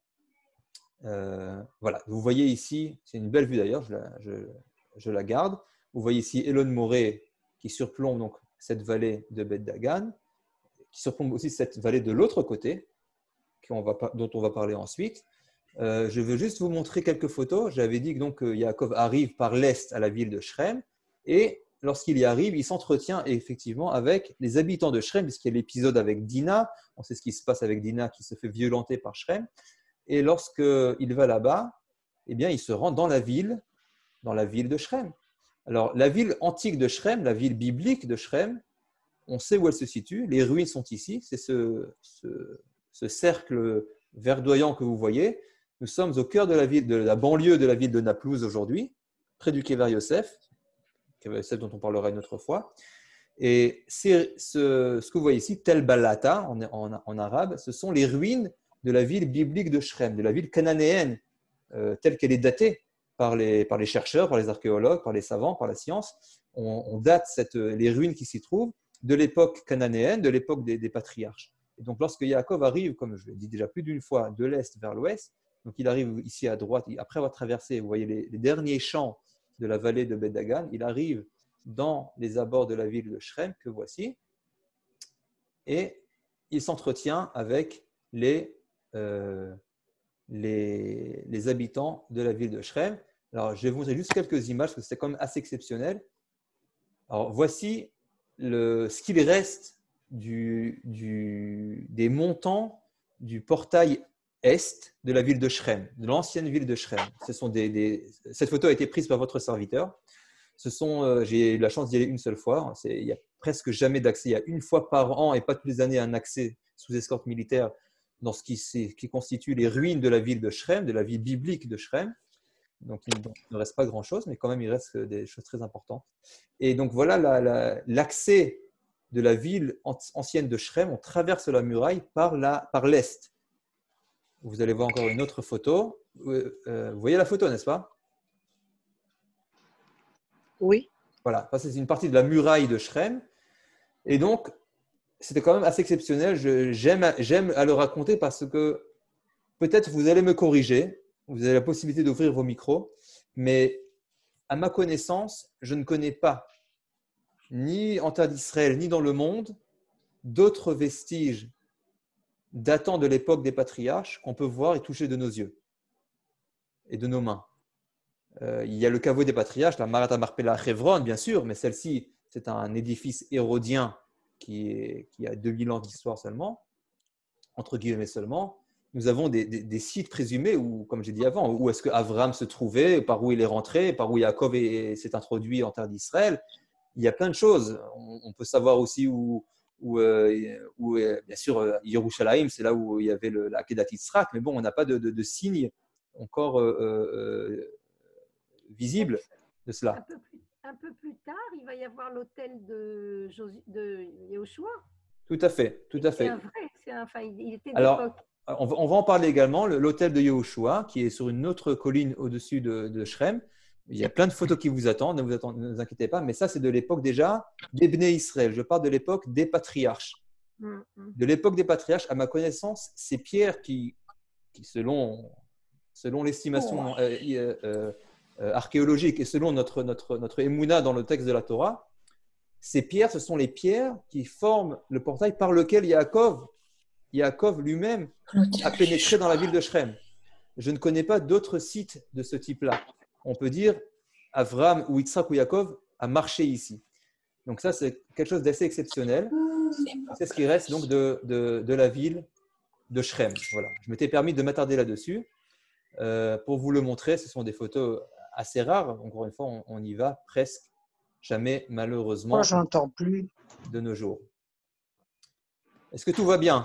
Euh, voilà, vous voyez ici, c'est une belle vue d'ailleurs, je la, je, je la garde. Vous voyez ici Elon Moré qui surplombe donc cette vallée de Bet Dagan, qui surplombe aussi cette vallée de l'autre côté, qu'on va, dont on va parler ensuite. Euh, je veux juste vous montrer quelques photos. J'avais dit que donc, Yaakov arrive par l'est à la ville de Shrem, et lorsqu'il y arrive, il s'entretient effectivement avec les habitants de Shrem, puisqu'il y a l'épisode avec Dina. On sait ce qui se passe avec Dina qui se fait violenter par Shrem. Et lorsqu'il va là-bas, eh bien, il se rend dans la ville, dans la ville de Shrem. Alors, la ville antique de Shrem, la ville biblique de Shrem, on sait où elle se situe. Les ruines sont ici. C'est ce, ce, ce cercle verdoyant que vous voyez. Nous sommes au cœur de la, ville, de la banlieue de la ville de Naplouse aujourd'hui, près du Kever Yosef, Kever Yosef dont on parlera une autre fois. Et c'est ce, ce que vous voyez ici, Tel Balata en, en, en arabe, ce sont les ruines de la ville biblique de Shrem, de la ville cananéenne, euh, telle qu'elle est datée par les, par les chercheurs, par les archéologues, par les savants, par la science. On, on date cette, les ruines qui s'y trouvent de l'époque cananéenne, de l'époque des, des patriarches. Et donc, lorsque Yaakov arrive, comme je l'ai dit déjà plus d'une fois, de l'est vers l'ouest, donc il arrive ici à droite, après avoir traversé, vous voyez les, les derniers champs de la vallée de Bet Dagan, il arrive dans les abords de la ville de Shrem, que voici, et il s'entretient avec les, euh, les, les habitants de la ville de Shrem. Alors, je vais vous montrer juste quelques images, parce que c'est quand même assez exceptionnel. Alors, voici le, ce qu'il reste du, du, des montants du portail est de la ville de Shrem, de l'ancienne ville de Shrem. Ce sont des, des, cette photo a été prise par votre serviteur. Ce sont, euh, j'ai eu la chance d'y aller une seule fois. C'est, il n'y a presque jamais d'accès. Il y a une fois par an et pas toutes les années un accès sous escorte militaire dans ce qui, qui constitue les ruines de la ville de Shrem, de la ville biblique de Shrem. Donc, il ne reste pas grand-chose, mais quand même, il reste des choses très importantes. Et donc, voilà la, la, l'accès de la ville ancienne de Shrem. On traverse la muraille par, la, par l'est. Vous allez voir encore une autre photo. Euh, vous voyez la photo, n'est-ce pas? Oui. Voilà, ça, c'est une partie de la muraille de Shrem. Et donc, c'était quand même assez exceptionnel. Je, j'aime, j'aime à le raconter parce que peut-être vous allez me corriger. Vous avez la possibilité d'ouvrir vos micros. Mais à ma connaissance, je ne connais pas, ni en terre d'Israël, ni dans le monde, d'autres vestiges datant de l'époque des patriarches qu'on peut voir et toucher de nos yeux et de nos mains. Euh, il y a le caveau des patriarches, la Marat Marpella à Hebron, bien sûr, mais celle-ci, c'est un édifice hérodien qui, est, qui a deux mille ans d'histoire seulement, entre guillemets seulement. Nous avons des, des, des sites présumés où, comme j'ai dit avant, où est-ce que Abraham se trouvait, par où il est rentré, par où Yaakov est, s'est introduit en terre d'Israël. Il y a plein de choses. On, on peut savoir aussi où, où, euh, où bien sûr, Yerushalayim, c'est là où il y avait le, la Kedat Yitzhak, mais bon, on n'a pas de, de, de signes encore euh, euh, visibles de cela. Un peu, plus, un peu plus tard, il va y avoir l'hôtel de, Josu, de Yehoshua. Tout à fait, tout à fait. C'est un vrai, c'est un, enfin, il était Alors, d'époque. on va, on va en parler également, l'hôtel de Yehoshua, qui est sur une autre colline au-dessus de, de Shrem. Il y a plein de photos qui vous attendent, ne vous, attendez, ne vous inquiétez pas, mais ça, c'est de l'époque déjà des Bnei Israël. Je parle de l'époque des patriarches. Mm-hmm. De l'époque des patriarches, à ma connaissance, ces pierres qui, qui selon, selon l'estimation euh, euh, euh, archéologique et selon notre, notre, notre émouna dans le texte de la Torah, ces pierres, ce sont les pierres qui forment le portail par lequel Yaakov, Yaakov lui-même a pénétré dans la ville de Shrem. Je ne connais pas d'autres sites de ce type-là. On peut dire Avram ou Yitzhak ou Yaakov a marché ici. Donc ça, c'est quelque chose d'assez exceptionnel. C'est ce qui reste donc de, de, de la ville de Shrem. Voilà. Je m'étais permis de m'attarder là-dessus euh, pour vous le montrer. Ce sont des photos assez rares. Encore une fois, on, on y va presque jamais, malheureusement, Moi, j'entends plus. de nos jours. Est-ce que tout va bien?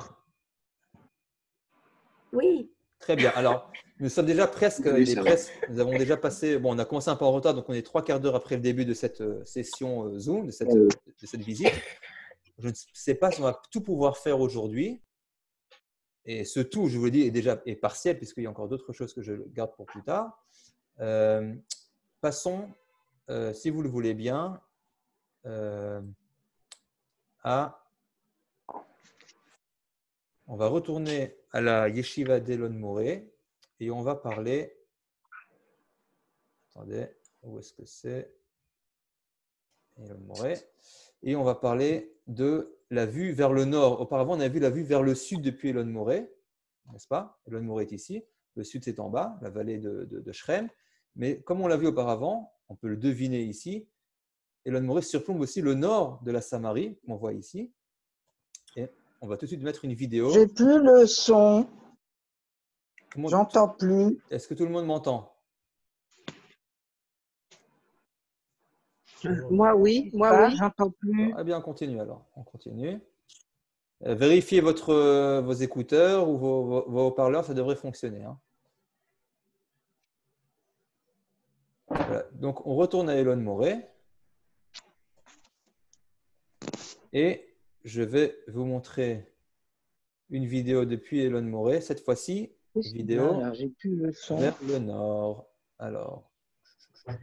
Oui. Très bien. Alors, nous sommes déjà presque, Oui, il est ça va. presque, nous avons déjà passé, bon, on a commencé un peu en retard, donc on est trois quarts d'heure après le début de cette euh, session euh, Zoom, de cette, euh, de cette visite. Je ne sais pas si on va tout pouvoir faire aujourd'hui. Et ce tout, je vous le dis, est déjà est partiel, puisqu'il y a encore d'autres choses que je garde pour plus tard. Euh, passons, euh, si vous le voulez bien, euh, à… On va retourner à la Yeshiva d'Elon Moré et on va parler… Attendez, où est-ce que c'est? Elon Moré. Et on va parler de la vue vers le nord. Auparavant, on a vu la vue vers le sud depuis Elon Moré, n'est-ce pas? Elon Moré est ici. Le sud, c'est en bas, la vallée de, de, de Shrem. Mais comme on l'a vu auparavant, on peut le deviner ici, Elon Moré surplombe aussi le nord de la Samarie, qu'on voit ici. Et on va tout de suite mettre une vidéo. J'ai plus le son. Comment… J'entends plus. Est-ce que tout le monde m'entend? Moi, oui. Moi, Pas, oui. j'entends plus. Ah bien, on continue alors. On continue. Euh, vérifiez votre, euh, vos écouteurs ou vos, vos, vos haut-parleurs, ça devrait fonctionner. Hein. Voilà. Donc, on retourne à Elon Moré. Et je vais vous montrer une vidéo depuis Elon Moré. Cette fois-ci, vidéo Alors, j'ai plus le son. vers le nord. Alors,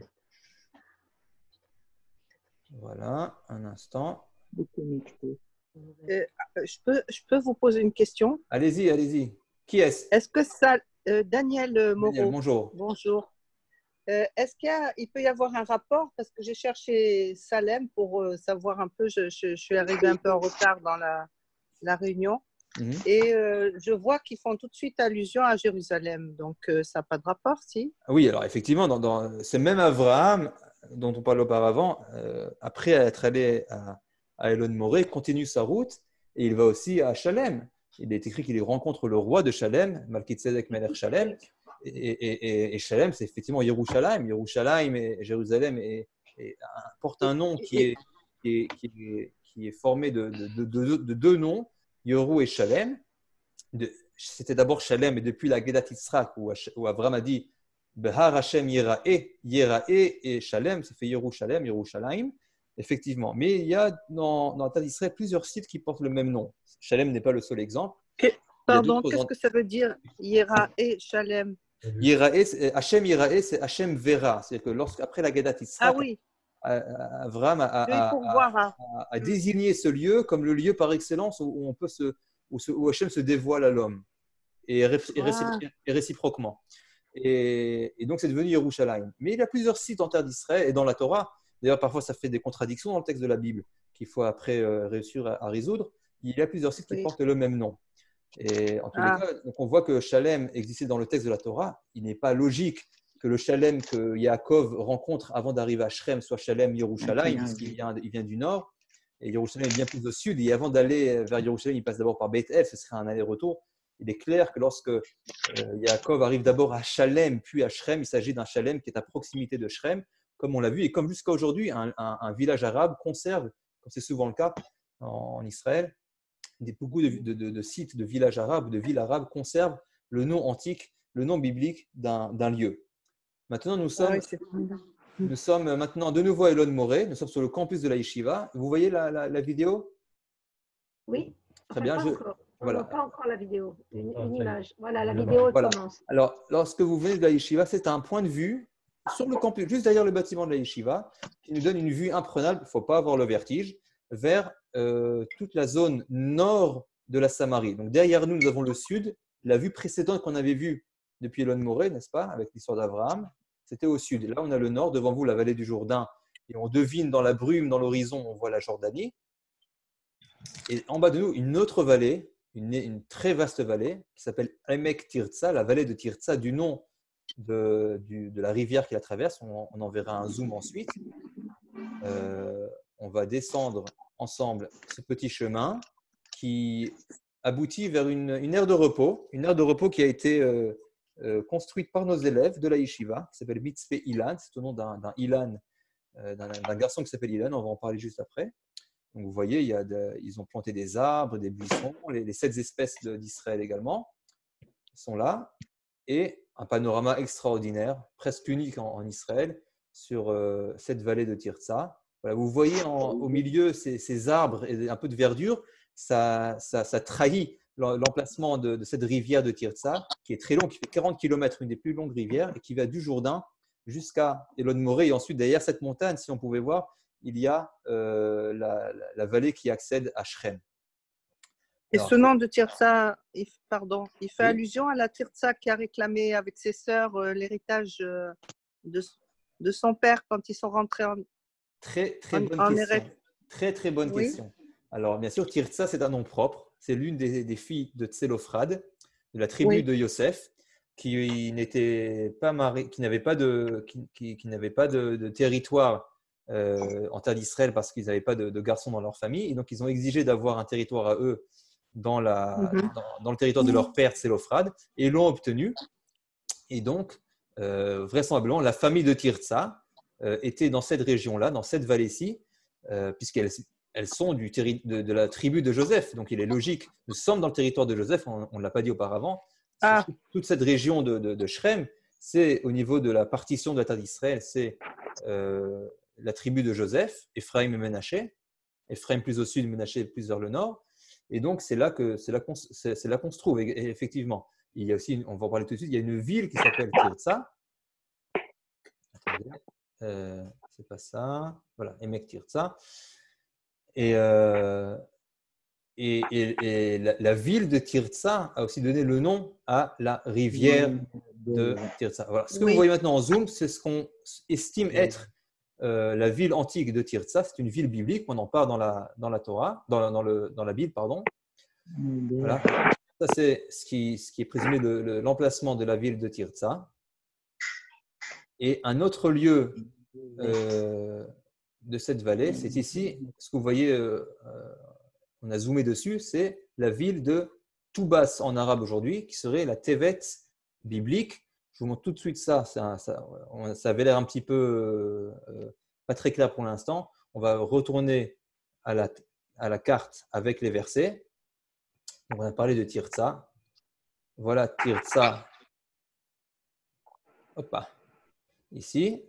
voilà, un instant. Déconnecté. Euh, je, peux, je peux vous poser une question? Allez-y, allez-y. Qui est-ce? Est-ce que ça, euh, Daniel euh, Moreau, Daniel, bonjour. bonjour. Euh, Est-ce qu'il y a- il peut y avoir un rapport? Parce que j'ai cherché Salem pour euh, savoir un peu, je, je- je suis arrivée un peu en retard dans la, la réunion, Mhm. et euh, je vois qu'ils font tout de suite allusion à Jérusalem. Donc, euh, ça n'a pas de rapport, si? Oui, alors effectivement, dans, dans- c'est même Abraham dont on parlait auparavant, euh, après être allé à, à Elon Moré, continue sa route et il va aussi à Chalem. Il est écrit qu'il rencontre le roi de Chalem, Malkitzedek Melech Chalem. Et, et, et, et Chalem, c'est effectivement Yerushalayim. Yerushalayim et Jérusalem et, et porte un nom qui est, qui est, qui est, qui est formé de, de, de, de, de deux noms, Yeru et Chalem. De- C'était d'abord Shalem, et depuis la Gedat Yitzhak, où, où Abraham a dit Behar Hashem Yerae, Yerae et Shalem, ça fait Yerushalem, Yerushalayim, effectivement. Mais il y a dans, dans la Terre d'Israël plusieurs sites qui portent le même nom. Shalem n'est pas le seul exemple. Que- Il y a pardon, d'autres qu'est-ce en- que ça veut dire Yera et Shalem? Yerae, c'est- Hashem Yerae, c'est Hashem Vera. C'est-à-dire que lorsqu'après la Gedat Ah Yitzhak, oui, Abraham a, a- Dieu est a- pour voir. hein. a- a désigné ce lieu comme le lieu par excellence où, où on peut se, où, se- où Hashem se dévoile à l'homme. Et, ré- et réci- Ah. et réciproquement. Et, et donc, c'est devenu Yerushalayim. Mais il y a plusieurs sites en terre d'Israël et dans la Torah. D'ailleurs, parfois, ça fait des contradictions dans le texte de la Bible qu'il faut après euh, réussir à, à résoudre. Il y a plusieurs sites qui Oui. portent le même nom. Et en tous Ah. les cas, donc on voit que Shalem existait dans le texte de la Torah. Il n'est pas logique que le Shalem que Yaakov rencontre avant d'arriver à Shrem soit Shalem Yerushalayim, puisqu'il vient, il vient du nord. Et Yerushalayim est bien plus au sud. Et avant d'aller vers Yerushalayim, il passe d'abord par Beth El, ce serait un aller-retour. Il est clair que lorsque euh, Yaakov arrive d'abord à Shalem, puis à Shrem, il s'agit d'un Shalem qui est à proximité de Shrem, comme on l'a vu, et comme jusqu'à aujourd'hui, un, un, un village arabe conserve, comme c'est souvent le cas en, en Israël, des, beaucoup de, de, de, de sites de villages arabes, de villes arabes conservent le nom antique, le nom biblique d'un, d'un lieu. Maintenant, nous Ah sommes, oui, c'est formidable. nous sommes maintenant de nouveau à Elon Moré, nous sommes sur le campus de la Yeshiva. Vous voyez la, la, la vidéo? Oui. Très Enfin, bien. Pas Je, encore. On voilà. voit pas encore la vidéo. Une, Ah, une très bien. image. Voilà, la vidéo Voilà. commence. Alors, lorsque vous venez de la Yeshiva, c'est un point de vue sur le campus, juste derrière le bâtiment de la Yeshiva, qui nous donne une vue imprenable, il ne faut pas avoir le vertige, vers euh, toute la zone nord de la Samarie. Donc, derrière nous, nous avons le sud. La vue précédente qu'on avait vue depuis Elon Moré, n'est-ce pas, avec l'histoire d'Abraham, c'était au sud. Et là, on a le nord, devant vous, la vallée du Jourdain. Et on devine dans la brume, dans l'horizon, on voit la Jordanie. Et en bas de nous, une autre vallée, une, une très vaste vallée, qui s'appelle Emek Tirtza, la vallée de Tirtza, du nom de, du, de la rivière qui la traverse. On, on en verra un zoom ensuite. Euh, on va descendre ensemble ce petit chemin qui aboutit vers une, une aire de repos, une aire de repos qui a été euh, euh, construite par nos élèves de la Yeshiva, qui s'appelle Mitzpe Ilan. C'est au nom d'un, d'un Ilan, euh, d'un, d'un garçon qui s'appelle Ilan. On va en parler juste après. Donc, vous voyez, il y a de, ils ont planté des arbres, des buissons, les, les sept espèces de, d'Israël également sont là, et un panorama extraordinaire, presque unique en, en Israël, sur euh, cette vallée de Tirtza. Voilà, vous voyez en, au milieu ces, ces arbres et un peu de verdure, ça, ça, ça trahit l'emplacement de, de cette rivière de Tirtza, qui est très longue, qui fait quarante kilomètres, une des plus longues rivières, et qui va du Jourdain jusqu'à Elon Moré. Et ensuite, derrière cette montagne, si on pouvait voir, il y a euh, la, la, la vallée qui accède à Shrem. Et Alors, ce nom de Tirtza, il, pardon, il fait Oui. allusion à la Tirtza qui a réclamé avec ses sœurs euh, l'héritage euh, de, de son père quand ils sont rentrés en, Très, très en, bonne en question. Eretz. Très, très bonne Oui. question. Alors, bien sûr, Tirtza, c'est un nom propre. C'est l'une des, des filles de Tselophrad, de la tribu Oui. de Yosef, qui n'était pas mariée, qui n'avait pas de, qui, qui, qui n'avait pas de, de territoire euh, en terre d'Israël parce qu'ils n'avaient pas de, de garçons dans leur famille. Et donc, ils ont exigé d'avoir un territoire à eux dans, la, Mhm. dans, dans le territoire de leur père Tselophrad, et ils l'ont obtenu. Et donc, euh, vraisemblablement, la famille de Tirtza euh, était dans cette région-là, dans cette vallée-ci, euh, puisqu'elles elles sont du terri- de, de la tribu de Joseph. Donc, il est logique, nous sommes dans le territoire de Joseph, on ne l'a pas dit auparavant. Ah. Toute cette région de, de, de Shrem, c'est au niveau de la partition de la terre d'Israël, c'est euh, la tribu de Joseph, Ephraim et Ménaché. Ephraim plus au sud, Ménaché plus vers le nord. Et donc, c'est là, que, c'est là, qu'on, c'est, c'est là qu'on se trouve, et, et effectivement. Il y a aussi, on va en parler tout de suite, il y a une ville qui s'appelle Tirtza. Attendez, euh, c'est pas ça. Voilà, Emek Tirtza. Et, euh, et, et- et la, la ville de Tirtsa a aussi donné le nom à la rivière de Tirtsa. Voilà. Ce que Oui. vous voyez maintenant en zoom, c'est ce qu'on estime être euh, la ville antique de Tirtsa. C'est une ville biblique, on en parle dans la, dans la Torah, dans, la- dans, le, dans la Bible, pardon. Voilà. Ça, c'est ce qui, ce qui est présumé le- le- l'emplacement de la ville de Tirtsa. Et un autre lieu euh, de cette vallée, c'est ici, ce que vous voyez, euh, euh, on a zoomé dessus, c'est la ville de Toubas en arabe aujourd'hui, qui serait la Tevet biblique. Je vous montre tout de suite ça. Ça, ça, ça avait l'air un petit peu euh, pas très clair pour l'instant. On va retourner à la, à la carte avec les versets. On va parler de Tirtsa. Voilà Tirtsa. Hop, ici.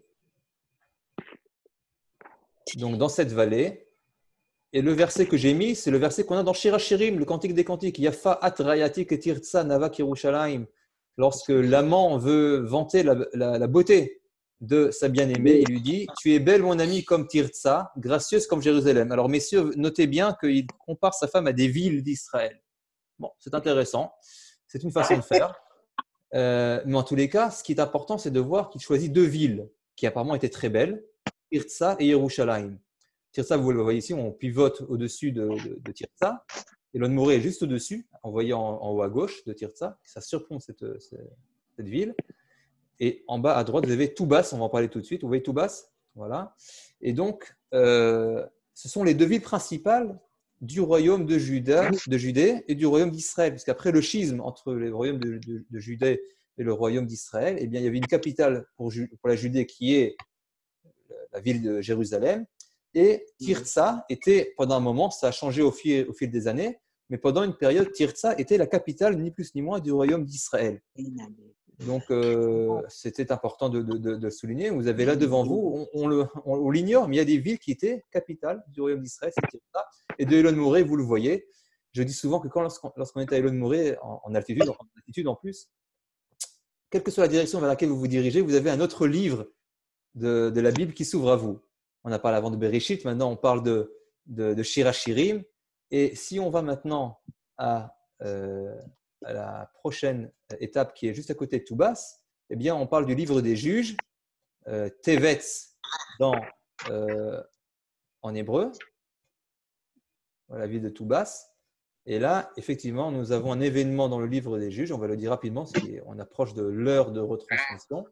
Donc, dans cette vallée. Et le verset que j'ai mis, c'est le verset qu'on a dans Shir HaShirim, le Cantique des Cantiques. Yafa at rayatik et Tirtsa navak Yerushalayim. Lorsque l'amant veut vanter la, la, la beauté de sa bien-aimée, il lui dit « Tu es belle, mon ami, comme Tirtsa, gracieuse comme Jérusalem. » Alors, messieurs, notez bien qu'il compare sa femme à des villes d'Israël. Bon, c'est intéressant. C'est une façon de faire. Euh, mais en tous les cas, ce qui est important, c'est de voir qu'il choisit deux villes qui apparemment étaient très belles, Tirtsa et Yerushalayim. Tirtsa, vous le voyez ici, on pivote au-dessus de, de, de Tirtsa. Elon Moré est juste au-dessus, en voyant en, en haut à gauche de Tirtsa. Ça surplombe cette, cette, cette ville. Et en bas à droite, vous avez Toubas, on va en parler tout de suite. Vous voyez Toubas? Voilà. Et donc, euh, ce sont les deux villes principales du royaume de, Juda, de Judée et du royaume d'Israël. Parce qu'après le schisme entre le royaume de, de, de Judée et le royaume d'Israël, eh bien, il y avait une capitale pour, pour la Judée qui est la ville de Jérusalem. Et Tirtsa était, pendant un moment, ça a changé au fil, au fil des années, mais pendant une période, Tirtsa était la capitale, ni plus ni moins, du royaume d'Israël. Donc, euh, c'était important de, de, de, de souligner. Vous avez là devant vous, on, on, le, on, on l'ignore, mais il y a des villes qui étaient capitales du royaume d'Israël, c'est Tirtsa. Et de Elon Moré, vous le voyez. Je dis souvent que quand, lorsqu'on, lorsqu'on est à Elon Moré, en, en, altitude, en altitude en plus, quelle que soit la direction vers laquelle vous vous dirigez, vous avez un autre livre de, de la Bible qui s'ouvre à vous. On a parlé avant de Bereshit, maintenant on parle de, de, de Shir HaShirim. Et si on va maintenant à, euh, à la prochaine étape qui est juste à côté de Toubas, eh bien on parle du livre des juges, euh, Tevetz dans, euh, en hébreu, dans la ville de Toubas. Et là, effectivement, nous avons un événement dans le livre des juges, on va le dire rapidement, on approche de l'heure de retransmission.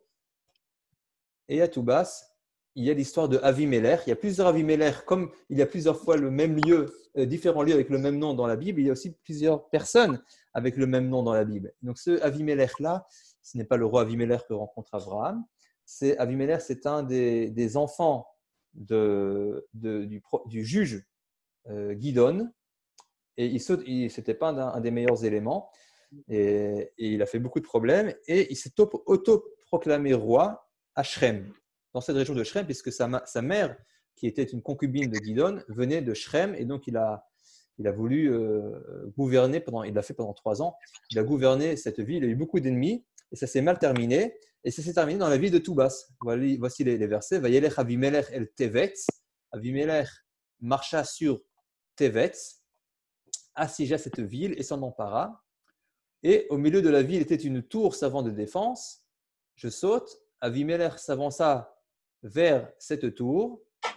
Et à Toubas, il y a l'histoire de Avimelech. Il y a plusieurs Avimelech, comme il y a plusieurs fois le même lieu, euh, différents lieux avec le même nom dans la Bible, il y a aussi plusieurs personnes avec le même nom dans la Bible. Donc ce Avimelech-là, ce n'est pas le roi Avimelech que rencontre Abraham. C'est, Avimelech, c'est un des, des enfants de, de, du, du juge euh, Gidon. Et il ce n'était pas un, un des meilleurs éléments. Et, et il a fait beaucoup de problèmes. Et il s'est auto-proclamé roi à Shrem, dans cette région de Shrem, puisque sa, sa mère, qui était une concubine de Gidon, venait de Shrem, et donc il a, il a voulu euh, gouverner, pendant, il l'a fait pendant trois ans, il a gouverné cette ville, il a eu beaucoup d'ennemis, et ça s'est mal terminé, et ça s'est terminé dans la ville de Toubas. Voici, voici les, les versets. Vayelech Avimelech el Tevetz, Avimelech marcha sur Tevetz, assiégea cette ville et s'en empara, et au milieu de la ville était une tour servant de défense. Je saute, Avimelech s'avança vers cette tour.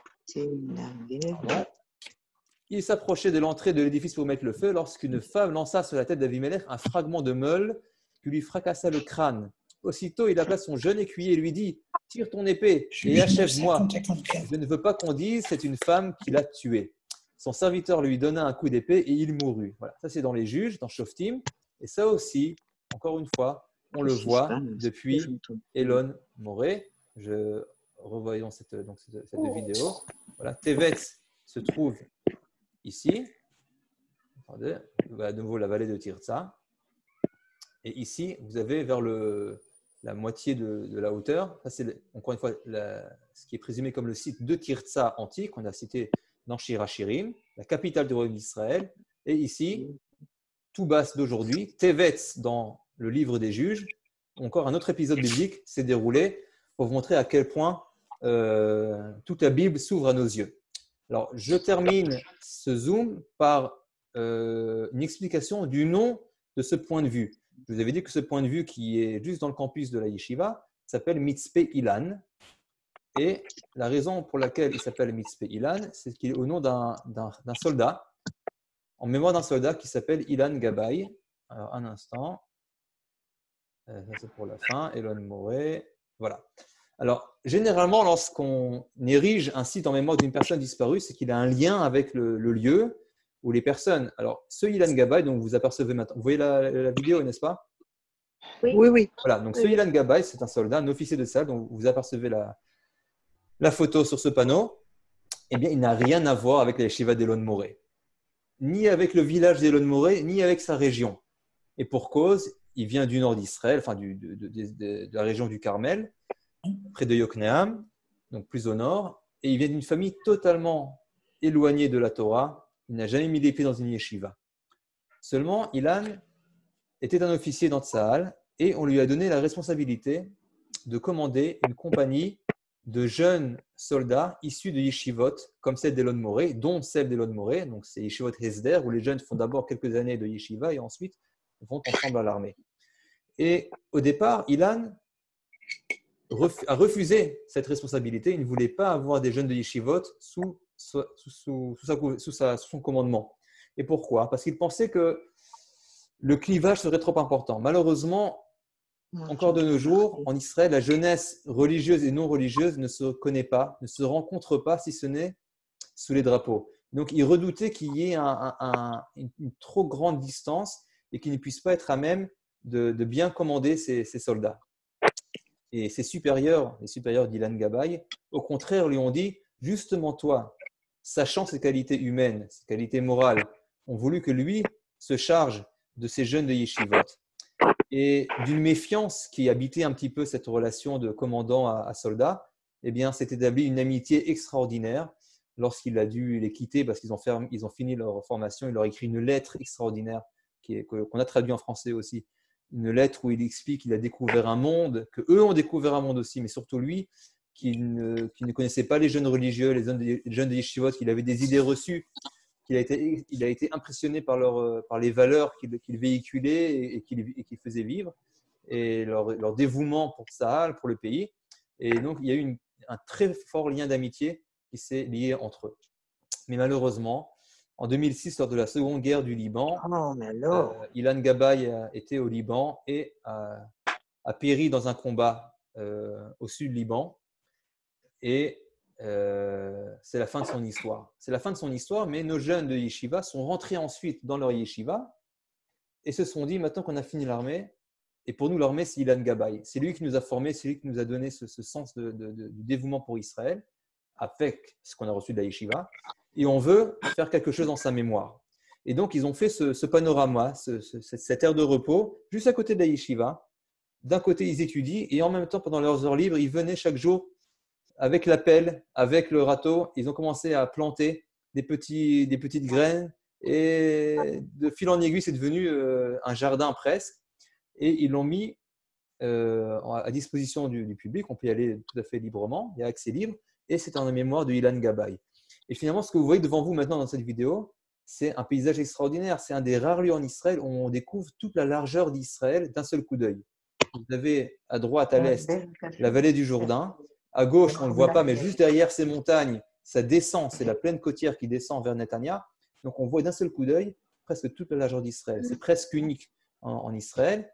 Pardon. Il s'approchait de l'entrée de l'édifice pour mettre le feu lorsqu'une femme lança sur la tête d'Avimelech un fragment de meule qui lui fracassa le crâne. Aussitôt, il appela son jeune écuyer et lui dit « Tire ton épée et achève-moi. Je ne veux pas qu'on dise c'est une femme qui l'a tué. » Son serviteur lui donna un coup d'épée et il mourut. Voilà. Ça, c'est dans les juges, dans Shoftim. Et ça aussi, encore une fois, on le voit depuis Elon Moré. Je revoyons cette, donc cette, cette vidéo. Voilà, Tevetz se trouve ici. Regardez, à nouveau la vallée de Tirtsa. Et ici, vous avez vers le, la moitié de, de la hauteur. Ça, c'est encore une fois la, ce qui est présumé comme le site de Tirtsa antique. On a cité dans Shir HaShirim, la capitale du royaume d'Israël. Et ici, Toubas d'aujourd'hui, Tevetz dans le livre des juges. Encore un autre épisode biblique s'est déroulé pour vous montrer à quel point euh, toute la Bible s'ouvre à nos yeux. Alors, je termine ce zoom par euh, une explication du nom de ce point de vue. Je vous avais dit que ce point de vue qui est juste dans le campus de la yeshiva s'appelle Mitzpe Ilan. Et la raison pour laquelle il s'appelle Mitzpe Ilan, c'est qu'il est au nom d'un, d'un, d'un soldat, en mémoire d'un soldat qui s'appelle Ilan Gabay. Alors, un instant. Euh, ça, c'est pour la fin. Elon Moré. Voilà. Alors, généralement, lorsqu'on érige un site en mémoire d'une personne disparue, c'est qu'il a un lien avec le, le lieu ou les personnes. Alors, ce Ilan Gabay, dont vous apercevez maintenant, vous voyez la, la vidéo, n'est-ce pas? Oui, oui. Voilà, donc ce Ilan Gabay, c'est un soldat, un officier de salle, dont vous apercevez la, la photo sur ce panneau. Eh bien, il n'a rien à voir avec la yeshiva d'Elon Moré, ni avec le village d'Elon Moré, ni avec sa région. Et pour cause, il vient du nord d'Israël, enfin du, de, de, de, de la région du Carmel, près de Yokneam, donc plus au nord, et il vient d'une famille totalement éloignée de la Torah. Il n'a jamais mis les pieds dans une yeshiva. Seulement, Ilan était un officier dans Tsahal et on lui a donné la responsabilité de commander une compagnie de jeunes soldats issus de yeshivot, comme celle d'Elon Moré, dont celle d'Elon Moré, donc c'est yeshivot Hesder, où les jeunes font d'abord quelques années de yeshiva et ensuite vont ensemble à l'armée. Et au départ, Ilan a refusé cette responsabilité. Il ne voulait pas avoir des jeunes de yeshivot sous, sous, sous, sous, sa, sous, sa, sous son commandement. Et pourquoi? Parce qu'il pensait que le clivage serait trop important. Malheureusement, encore de nos jours, en Israël, la jeunesse religieuse et non religieuse ne se connaît pas, ne se rencontre pas, si ce n'est sous les drapeaux. Donc, il redoutait qu'il y ait un, un, un, une, une trop grande distance et qu'il ne puisse pas être à même de, de bien commander ses, ses soldats. Et ses supérieurs, les supérieurs d'Ilan Gabay, au contraire, lui ont dit « Justement toi, sachant ses qualités humaines, ses qualités morales, ont voulu que lui se charge de ces jeunes de yeshivot. » Et d'une méfiance qui habitait un petit peu cette relation de commandant à, à soldat, eh bien, s'est établie une amitié extraordinaire. Lorsqu'il a dû les quitter parce qu'ils ont, fait, ils ont fini leur formation, il leur a écrit une lettre extraordinaire qui est, qu'on a traduit en français aussi. Une lettre où il explique qu'il a découvert un monde, qu'eux ont découvert un monde aussi, mais surtout lui, qu'il ne, qu'il ne connaissait pas les jeunes religieux, les jeunes de, les jeunes de yeshivot, qu'il avait des idées reçues, qu'il a été, il a été impressionné par, leur, par les valeurs qu'il, qu'il véhiculait et, et, qu'il, et qu'il faisait vivre, et leur, leur dévouement pour Tsahal, pour le pays. Et donc, il y a eu une, un très fort lien d'amitié qui s'est lié entre eux. Mais malheureusement, en deux mille six, lors de la seconde guerre du Liban, Oh, mais alors euh, Ilan Gabay était au Liban et a, a péri dans un combat euh, au sud du Liban. Et euh, c'est la fin de son histoire. C'est la fin de son histoire, mais nos jeunes de yeshiva sont rentrés ensuite dans leur yeshiva et se sont dit, maintenant qu'on a fini l'armée, et pour nous, l'armée, c'est Ilan Gabay. C'est lui qui nous a formés, c'est lui qui nous a donné ce, ce sens de, de, de, du dévouement pour Israël, avec ce qu'on a reçu de la yeshiva. Et on veut faire quelque chose en sa mémoire. Et donc, ils ont fait ce, ce panorama, ce, ce, cette aire de repos, juste à côté de la yeshiva. D'un côté, ils étudient et en même temps, pendant leurs heures libres, ils venaient chaque jour avec la pelle, avec le râteau. Ils ont commencé à planter des, petits, des petites graines et de fil en aiguille, c'est devenu euh, un jardin presque. Et ils l'ont mis euh, à disposition du, du public. On peut y aller tout à fait librement, il y a accès libre. Et c'est en mémoire de Ilan Gabay. Et finalement, ce que vous voyez devant vous maintenant dans cette vidéo, c'est un paysage extraordinaire. C'est un des rares lieux en Israël où on découvre toute la largeur d'Israël d'un seul coup d'œil. Vous avez à droite, à l'est, la vallée du Jourdain. À gauche, on ne le voit pas, mais juste derrière ces montagnes, ça descend. C'est la plaine côtière qui descend vers Netanya. Donc, on voit d'un seul coup d'œil presque toute la largeur d'Israël. C'est presque unique en, en Israël.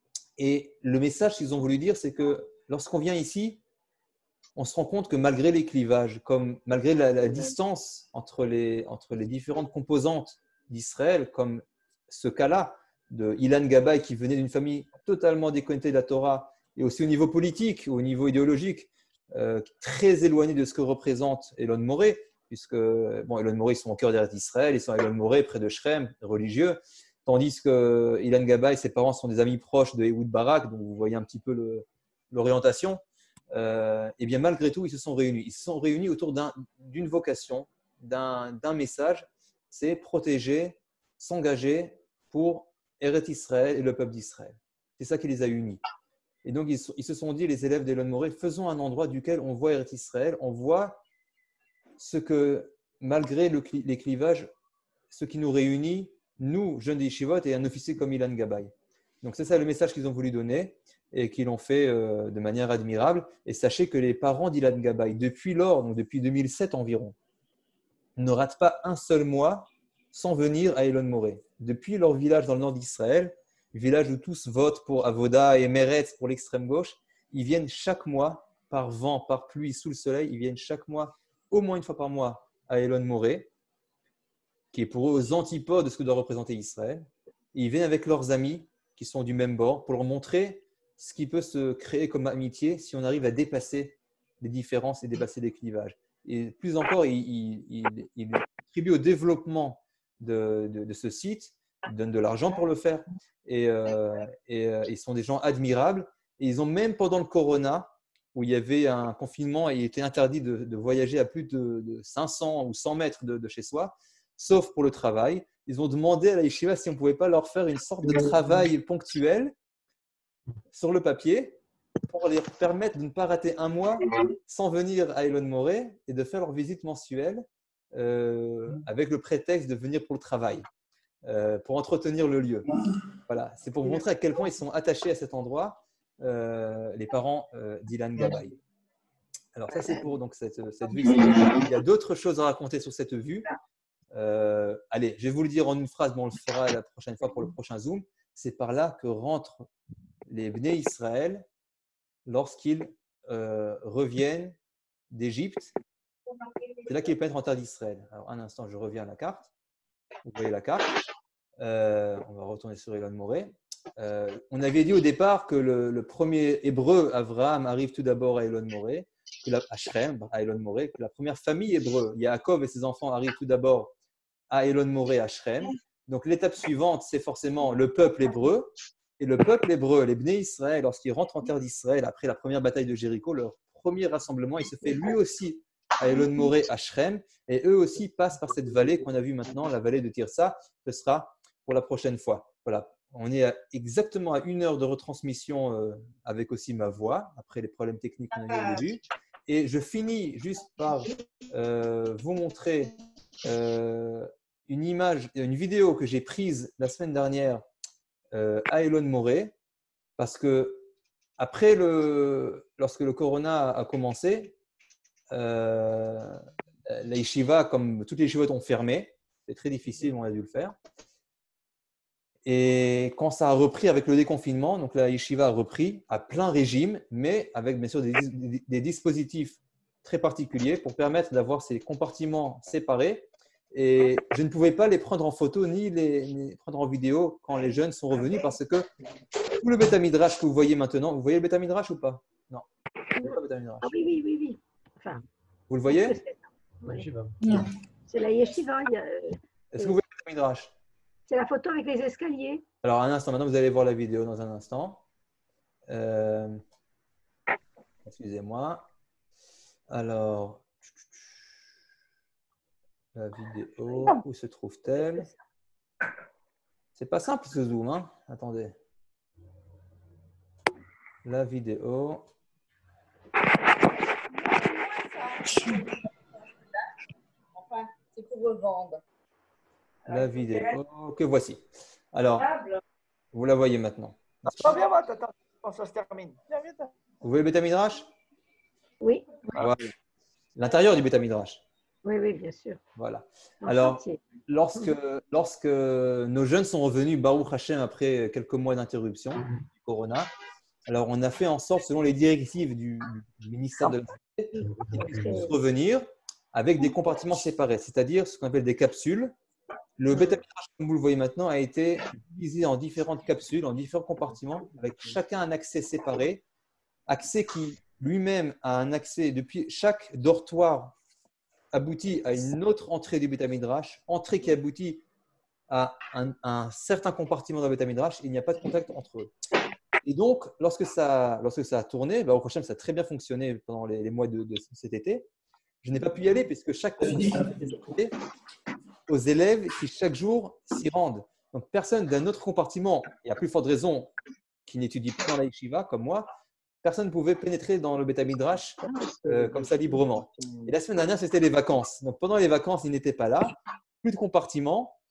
Et le message qu'ils ont voulu dire, c'est que lorsqu'on vient ici, on se rend compte que malgré les clivages, comme malgré la, la distance entre les, entre les différentes composantes d'Israël, comme ce cas-là de Ilan Gabay qui venait d'une famille totalement déconnectée de la Torah, et aussi au niveau politique, au niveau idéologique, euh, très éloigné de ce que représente Elon Moré, puisque bon, Elon Moré, ils sont au cœur d'Israël, ils sont à Elon Moré, près de Shrem, religieux, tandis que Ilan Gabay, ses parents sont des amis proches de Ehud Barak, donc vous voyez un petit peu le, l'orientation. Euh, et bien malgré tout, ils se sont réunis. Ils se sont réunis autour d'un, d'une vocation, d'un, d'un message, c'est protéger, s'engager pour Eretz Israël et le peuple d'Israël. C'est ça qui les a unis. Et donc, ils, ils se sont dit, les élèves d'Elon Moré, faisons un endroit duquel on voit Eretz Israël, on voit ce que, malgré le, les clivages, ce qui nous réunit, nous, jeunes des yeshivot, et un officier comme Ilan Gabay. Donc, c'est ça le message qu'ils ont voulu donner et qu'ils l'ont fait euh, de manière admirable. Et sachez que les parents d'Ilan Gabay, depuis lors, donc depuis deux mille sept environ, ne ratent pas un seul mois sans venir à Elon Moré. Depuis leur village dans le nord d'Israël, village où tous votent pour Avoda et Meretz pour l'extrême gauche, ils viennent chaque mois, par vent, par pluie, sous le soleil, ils viennent chaque mois, au moins une fois par mois, à Elon Moré, qui est pour eux aux antipodes de ce que doit représenter Israël. Et ils viennent avec leurs amis qui sont du même bord pour leur montrer ce qui peut se créer comme amitié si on arrive à dépasser les différences et dépasser les clivages. Et plus encore, ils, ils, ils, ils contribuent au développement de, de, de ce site, ils donnent de l'argent pour le faire. Et, euh, et euh, ils sont des gens admirables. Et ils ont même pendant le corona, où il y avait un confinement et il était interdit de, de voyager à plus de, de cinq cents ou cent mètres de, de chez soi, sauf pour le travail, ils ont demandé à la yeshiva si on ne pouvait pas leur faire une sorte de travail ponctuel sur le papier pour leur permettre de ne pas rater un mois sans venir à Elon Moré et de faire leur visite mensuelle euh, avec le prétexte de venir pour le travail, euh, pour entretenir le lieu. Voilà, c'est pour vous montrer à quel point ils sont attachés à cet endroit, euh, les parents euh, d'Ilan Gabay. Alors ça, c'est pour donc, cette, cette vue. Il y a d'autres choses à raconter sur cette vue. Euh, allez, je vais vous le dire en une phrase, mais on le fera la prochaine fois pour le prochain Zoom. C'est par là que rentrent les Bnei Israël lorsqu'ils euh, reviennent d'Égypte. C'est là qu'ils pénètrent en terre d'Israël. Alors, un instant, je reviens à la carte. Vous voyez la carte. Euh, on va retourner sur Elon Moré. Euh, on avait dit au départ que le, le premier hébreu, Abraham, arrive tout d'abord à Elon Moré, que la, à Shrem, à Elon Moré, que la première famille hébreu, Yaakov et ses enfants, arrivent tout d'abord à Elon Moré, à Shrem. Donc l'étape suivante, c'est forcément le peuple hébreu. Et le peuple hébreu, les Bnei Israël, lorsqu'ils rentrent en terre d'Israël après la première bataille de Jéricho, leur premier rassemblement, il se fait lui aussi à Elon Moré, à Shrem. Et eux aussi passent par cette vallée qu'on a vue maintenant, la vallée de Tirsa. Ce sera pour la prochaine fois. Voilà. On est à exactement à une heure de retransmission euh, avec aussi ma voix, après les problèmes techniques qu'on a eu au début. Et je finis juste par euh, vous montrer euh, une image, une vidéo que j'ai prise la semaine dernière euh, à Elon Moré, parce que après le, lorsque le corona a commencé, euh, les yeshivas, comme toutes les yeshivas, ont fermé. C'est très difficile, on a dû le faire. Et quand ça a repris avec le déconfinement, donc la yeshiva a repris à plein régime, mais avec bien sûr des, des, des dispositifs très particuliers pour permettre d'avoir ces compartiments séparés. Et je ne pouvais pas les prendre en photo ni les, ni les prendre en vidéo quand les jeunes sont revenus parce que tout le Beth Midrash que vous voyez maintenant, vous voyez le Beth Midrash ou pas? Non. Vous voyez pas le Beth Midrash? Ah oui, oui, oui, oui. Enfin, vous le voyez? Ouais. C'est la yeshiva. Il y a, euh, Est-ce que vous voyez le Beth Midrash? C'est la photo avec les escaliers. Alors, un instant, maintenant vous allez voir la vidéo dans un instant. Euh, excusez-moi. Alors, la vidéo, où se trouve-t-elle? C'est pas simple ce zoom, hein? Attendez. La vidéo. Enfin, c'est pour revendre. La vidéo que voici. Alors, vous la voyez maintenant. Attends, viens, attends, attends, quand ça se termine. Viens, viens, viens. Vous voyez le Beth Midrash? Oui. Voilà. L'intérieur du Beth Midrash. Oui, oui, bien sûr. Voilà. En Alors, chantier. lorsque, lorsque nos jeunes sont revenus, Baruch Hashem, après quelques mois d'interruption du Corona, alors on a fait en sorte, selon les directives du, du ministère de la Santé, qu'ils puissent revenir avec des compartiments séparés, c'est-à-dire ce qu'on appelle des capsules. Le Beth Midrash, comme vous le voyez maintenant, a été divisé en différentes capsules, en différents compartiments, avec chacun un accès séparé, accès qui lui-même a un accès depuis chaque dortoir aboutit à une autre entrée du Beth Midrash, entrée qui aboutit à un, un certain compartiment dans le Beth Midrash, il n'y a pas de contact entre eux. Et donc, lorsque ça, lorsque ça a tourné, bah, au prochain, ça a très bien fonctionné pendant les, les mois de, de cet été. Je n'ai pas pu y aller puisque chaque était aux élèves qui chaque jour s'y rendent. Donc, personne d'un autre compartiment, et à plus forte raison qui n'étudie pas dans la yeshiva comme moi, personne ne pouvait pénétrer dans le Beth Midrash euh, comme ça librement. Et la semaine dernière, c'était les vacances. Donc pendant les vacances, ils n'étaient pas là, plus de compartiments.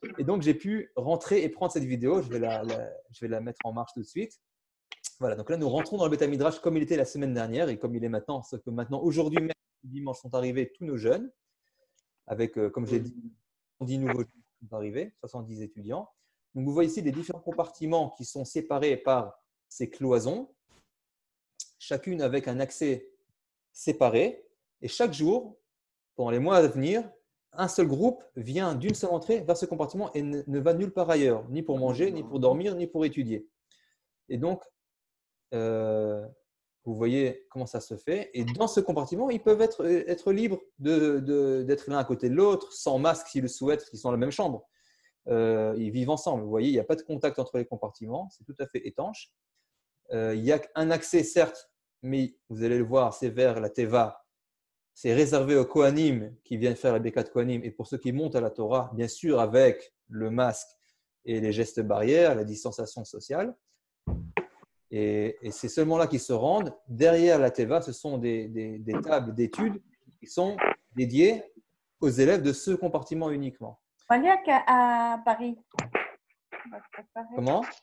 Et donc, j'ai pu rentrer et prendre cette vidéo. Je vais la, la- je vais la mettre en marche tout de suite. Voilà, donc là, nous rentrons dans le Beth Midrash comme il était la semaine dernière et comme il est maintenant. Sauf que maintenant, aujourd'hui même, dimanche, sont arrivés tous nos jeunes, avec, euh, comme j'ai dit, soixante-dix nouveaux jeunes qui sont arrivés, soixante-dix étudiants. Donc, vous voyez ici les différents compartiments qui sont séparés par ces cloisons, chacune avec un accès séparé. Et chaque jour, pendant les mois à venir, un seul groupe vient d'une seule entrée vers ce compartiment et ne, ne va nulle part ailleurs, ni pour manger, ni pour dormir, ni pour étudier. Et donc, euh, vous voyez comment ça se fait. Et dans ce compartiment, ils peuvent être, être libres de, de, d'être l'un à côté de l'autre, sans masque s'ils le souhaitent, parce qu'ils sont dans la même chambre. Euh, ils vivent ensemble. Vous voyez, il n'y a pas de contact entre les compartiments. C'est tout à fait étanche. Euh, il y a un accès, certes, mais vous allez le voir, c'est vers la Teva. C'est réservé aux Kohanim qui viennent faire la Birkat Kohanim et pour ceux qui montent à la Torah, bien sûr, avec le masque et les gestes barrières, la distanciation sociale. Et, et c'est seulement là qu'ils se rendent. Derrière la Teva, ce sont des, des, des tables d'études qui sont dédiées aux élèves de ce compartiment uniquement. On va dire qu'à Paris. Comment?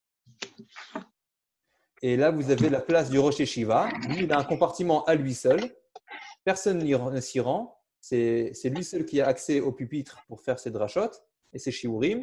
Et là, vous avez la place du Rosh Yeshiva. Lui, il a un compartiment à lui seul. Personne ne s'y rend. C'est, c'est lui seul qui a accès au pupitre pour faire ses drachot et ses shiurim.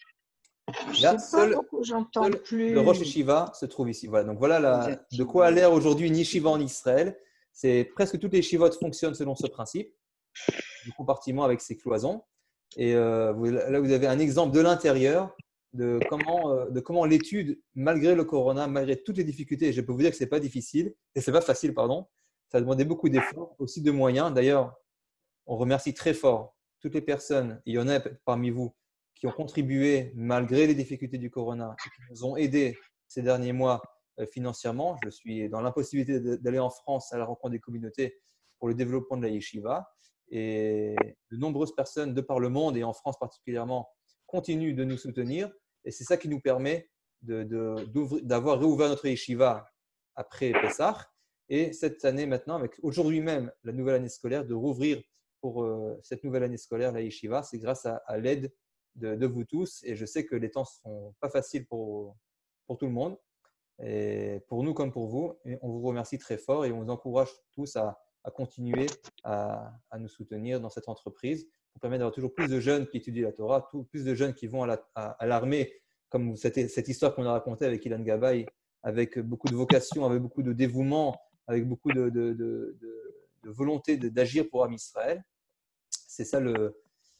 Là, seul, seul plus. le Rosh Yeshiva se trouve ici. Voilà. Donc voilà la, de quoi a l'air aujourd'hui une yeshiva en Israël. C'est presque toutes les yeshivot fonctionnent selon ce principe du compartiment avec ses cloisons. Et euh, vous, là, vous avez un exemple de l'intérieur de comment, euh, de comment l'étude, malgré le corona, malgré toutes les difficultés, je peux vous dire que c'est pas difficile et c'est pas facile, pardon. Ça a demandé beaucoup d'efforts, aussi de moyens. D'ailleurs, on remercie très fort toutes les personnes, il y en a parmi vous, qui ont contribué malgré les difficultés du corona, qui nous ont aidés ces derniers mois euh, financièrement. Je suis dans l'impossibilité d'aller en France à la rencontre des communautés pour le développement de la yeshiva. Et de nombreuses personnes de par le monde et en France particulièrement continuent de nous soutenir. Et c'est ça qui nous permet de, de, d'avoir réouvert notre yeshiva après Pessah. Et cette année maintenant, avec aujourd'hui même la nouvelle année scolaire, de rouvrir pour euh, cette nouvelle année scolaire la yeshiva. C'est grâce à, à l'aide de, de vous tous. Et je sais que les temps ne sont pas faciles pour, pour tout le monde, et pour nous comme pour vous. Et on vous remercie très fort et on vous encourage tous à, à continuer à, à nous soutenir dans cette entreprise pour permettre d'avoir toujours plus de jeunes qui étudient la Torah, tout, plus de jeunes qui vont à, la, à, à l'armée, comme cette, cette histoire qu'on a racontée avec Ilan Gabay, avec beaucoup de vocation, avec beaucoup de dévouement, avec beaucoup de, de, de, de, de volonté de, d'agir pour Am Israël. C'est ça le,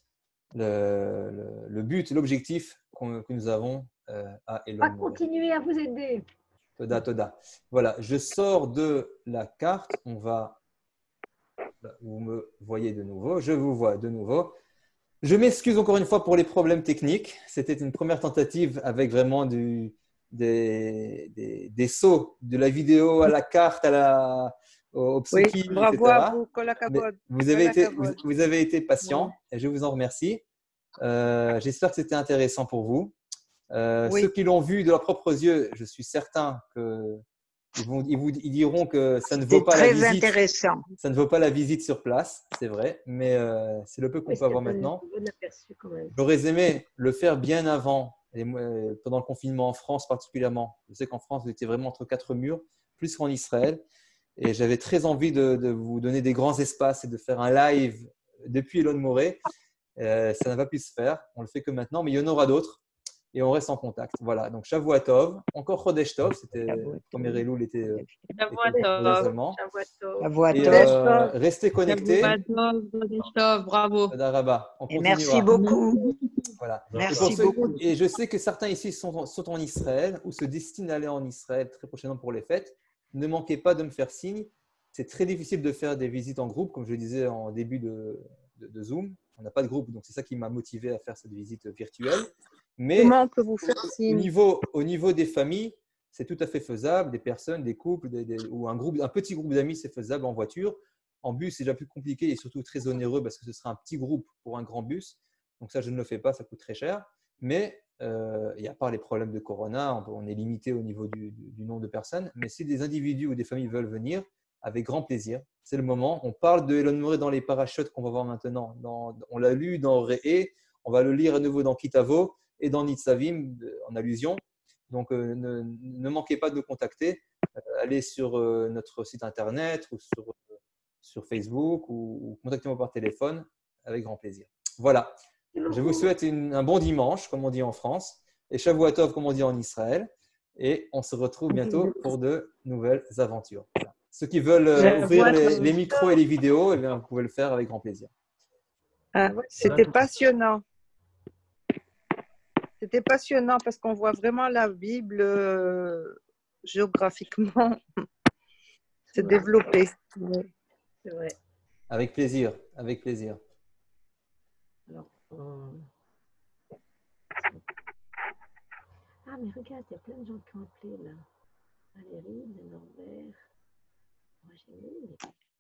le, le, le but, l'objectif qu'on, que nous avons euh, à Elon. On va continuer à vous aider. Toda, toda. Voilà, je sors de la carte. On va. Vous me voyez de nouveau. Je vous vois de nouveau. Je m'excuse encore une fois pour les problèmes techniques. C'était une première tentative avec vraiment du, des, des, des sauts de la vidéo à la carte, à la, au psychi, oui, bravo et cetera. À vous, vous, avez été, vous, vous avez été patient oui. Et je vous en remercie. Euh, j'espère que c'était intéressant pour vous. Euh, oui. Ceux qui l'ont vu de leurs propres yeux, je suis certain que ils, vont, ils vous ils diront que ça ne vaut pas la visite. Intéressant. Ça ne vaut pas la visite sur place, c'est vrai, mais euh, c'est le peu qu'on oui, peut avoir maintenant. J'aurais aimé le faire bien avant, et, euh, pendant le confinement en France particulièrement. Je sais qu'en France, vous étiez vraiment entre quatre murs, plus qu'en Israël, et j'avais très envie de, de vous donner des grands espaces et de faire un live depuis Elon Moré. Euh, ça n'a pas pu se faire, on le fait que maintenant, mais il y en aura d'autres. Et on reste en contact. Voilà, donc Shavua Tov, encore Chodesh Tov, c'était le premier Elul était Shavua Tov. Et euh, restez connectés. Shavua Tov, Chodesh Tov, bravo. On merci beaucoup. Voilà. Merci et beaucoup. Et je sais que certains ici sont, sont en Israël ou se destinent à aller en Israël très prochainement pour les fêtes. Ne manquez pas de me faire signe. C'est très difficile de faire des visites en groupe, comme je le disais en début de, de, de Zoom. On n'a pas de groupe, donc c'est ça qui m'a motivé à faire cette visite virtuelle. Mais comment on peut vous faire signe ? Au niveau, au niveau des familles, c'est tout à fait faisable. Des personnes, des couples des, des, ou un, groupe, un petit groupe d'amis, c'est faisable en voiture. En bus, c'est déjà plus compliqué et surtout très onéreux parce que ce sera un petit groupe pour un grand bus. Donc ça, je ne le fais pas, ça coûte très cher. Mais euh, et à part les problèmes de corona, on, on est limité au niveau du, du, du nombre de personnes. Mais si des individus ou des familles veulent venir, avec grand plaisir, c'est le moment. On parle de Elon Moré dans les parachutes qu'on va voir maintenant. Dans, on l'a lu dans Réé. On va le lire à nouveau dans Kitavo et dans Nitzavim en allusion. Donc, euh, ne, ne manquez pas de nous contacter. Euh, allez sur euh, notre site internet ou sur, euh, sur Facebook ou, ou contactez-moi par téléphone avec grand plaisir. Voilà. Je vous souhaite une, un bon dimanche, comme on dit en France, et Shavua Tov, comme on dit en Israël. Et on se retrouve bientôt pour de nouvelles aventures. Voilà. Ceux qui veulent euh, ouvrir les, les micros et les vidéos, eh bien, vous pouvez le faire avec grand plaisir. Ah, c'était passionnant. C'était passionnant parce qu'on voit vraiment la Bible euh, géographiquement se développer. C'est vrai. Avec plaisir, avec plaisir. Alors, on... Ah, mais regarde, il y a plein de gens qui ont appelé là. Valérie, de Norbert. Moi, j'ai mis.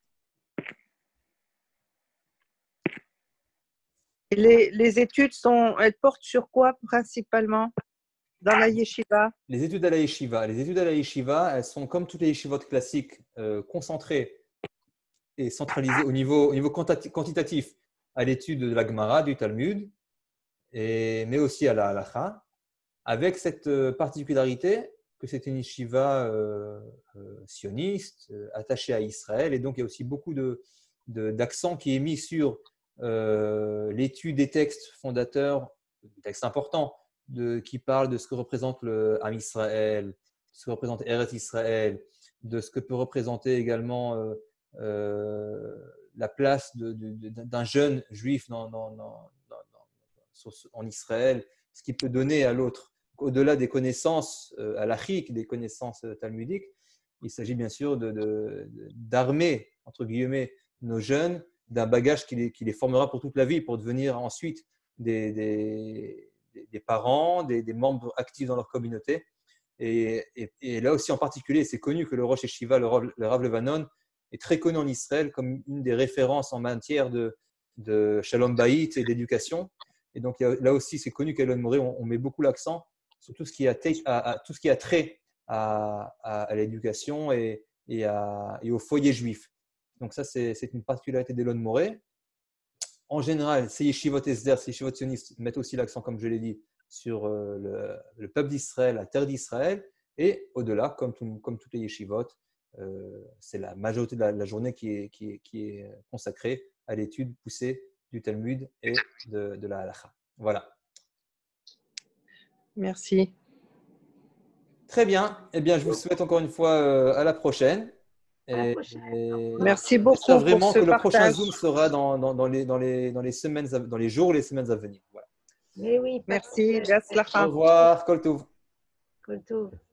Et les, les études, sont, elles portent sur quoi principalement dans la yeshiva? Les études à la yeshiva. Les études à la yeshiva, elles sont comme toutes les yeshivot classiques, euh, concentrées et centralisées au niveau, au niveau quantitatif à l'étude de la Gemara, du Talmud, et, mais aussi à la halacha, avec cette particularité que c'est une yeshiva euh, euh, sioniste, euh, attachée à Israël, et donc il y a aussi beaucoup de, de, d'accent qui est mis sur euh, l'étude des textes fondateurs, des textes importants, de, qui parlent de ce que représente le Am Israël, de ce que représente Eretz Israël, de ce que peut représenter également euh, euh, la place de, de, de, d'un jeune juif dans, dans, dans, dans, dans, en Israël, ce qu'il peut donner à l'autre. Au-delà des connaissances euh, halachiques, des connaissances euh, talmudiques, il s'agit bien sûr de, de, de, d'armer, entre guillemets, nos jeunes d'un bagage qui les, qui les formera pour toute la vie, pour devenir ensuite des, des, des parents, des, des membres actifs dans leur communauté. Et, et, et là aussi en particulier, c'est connu que le Rosh Yeshiva, le Rav, le Rav Levanon, est très connu en Israël comme une des références en matière de, de Shalom Bayit et d'éducation. Et donc là aussi, c'est connu qu'à Elon Moré, on, on met beaucoup l'accent sur tout ce qui a, à, à, tout ce qui a trait à, à, à l'éducation et, et, à, et au foyer juif. Donc ça, c'est, c'est une particularité d'Elon Moré. En général, ces yeshivot esder, ces yeshivot sionistes mettent aussi l'accent, comme je l'ai dit, sur euh, le, le peuple d'Israël, la terre d'Israël. Et au-delà, comme, tout, comme toutes les yeshivot, euh, c'est la majorité de la, la journée qui est, qui, est, qui est consacrée à l'étude poussée du Talmud et de, de la halacha. Voilà. Merci. Très bien. Eh bien, je vous souhaite encore une fois euh, à la prochaine. Et, à la prochaine. et Merci beaucoup. J'espère vraiment pour ce que le prochain partage. Zoom sera dans, dans, dans, les, dans, les, dans les semaines, dans les jours, les semaines à venir. Voilà. Mais oui. Merci. Au revoir. Kol tov. Kol tov.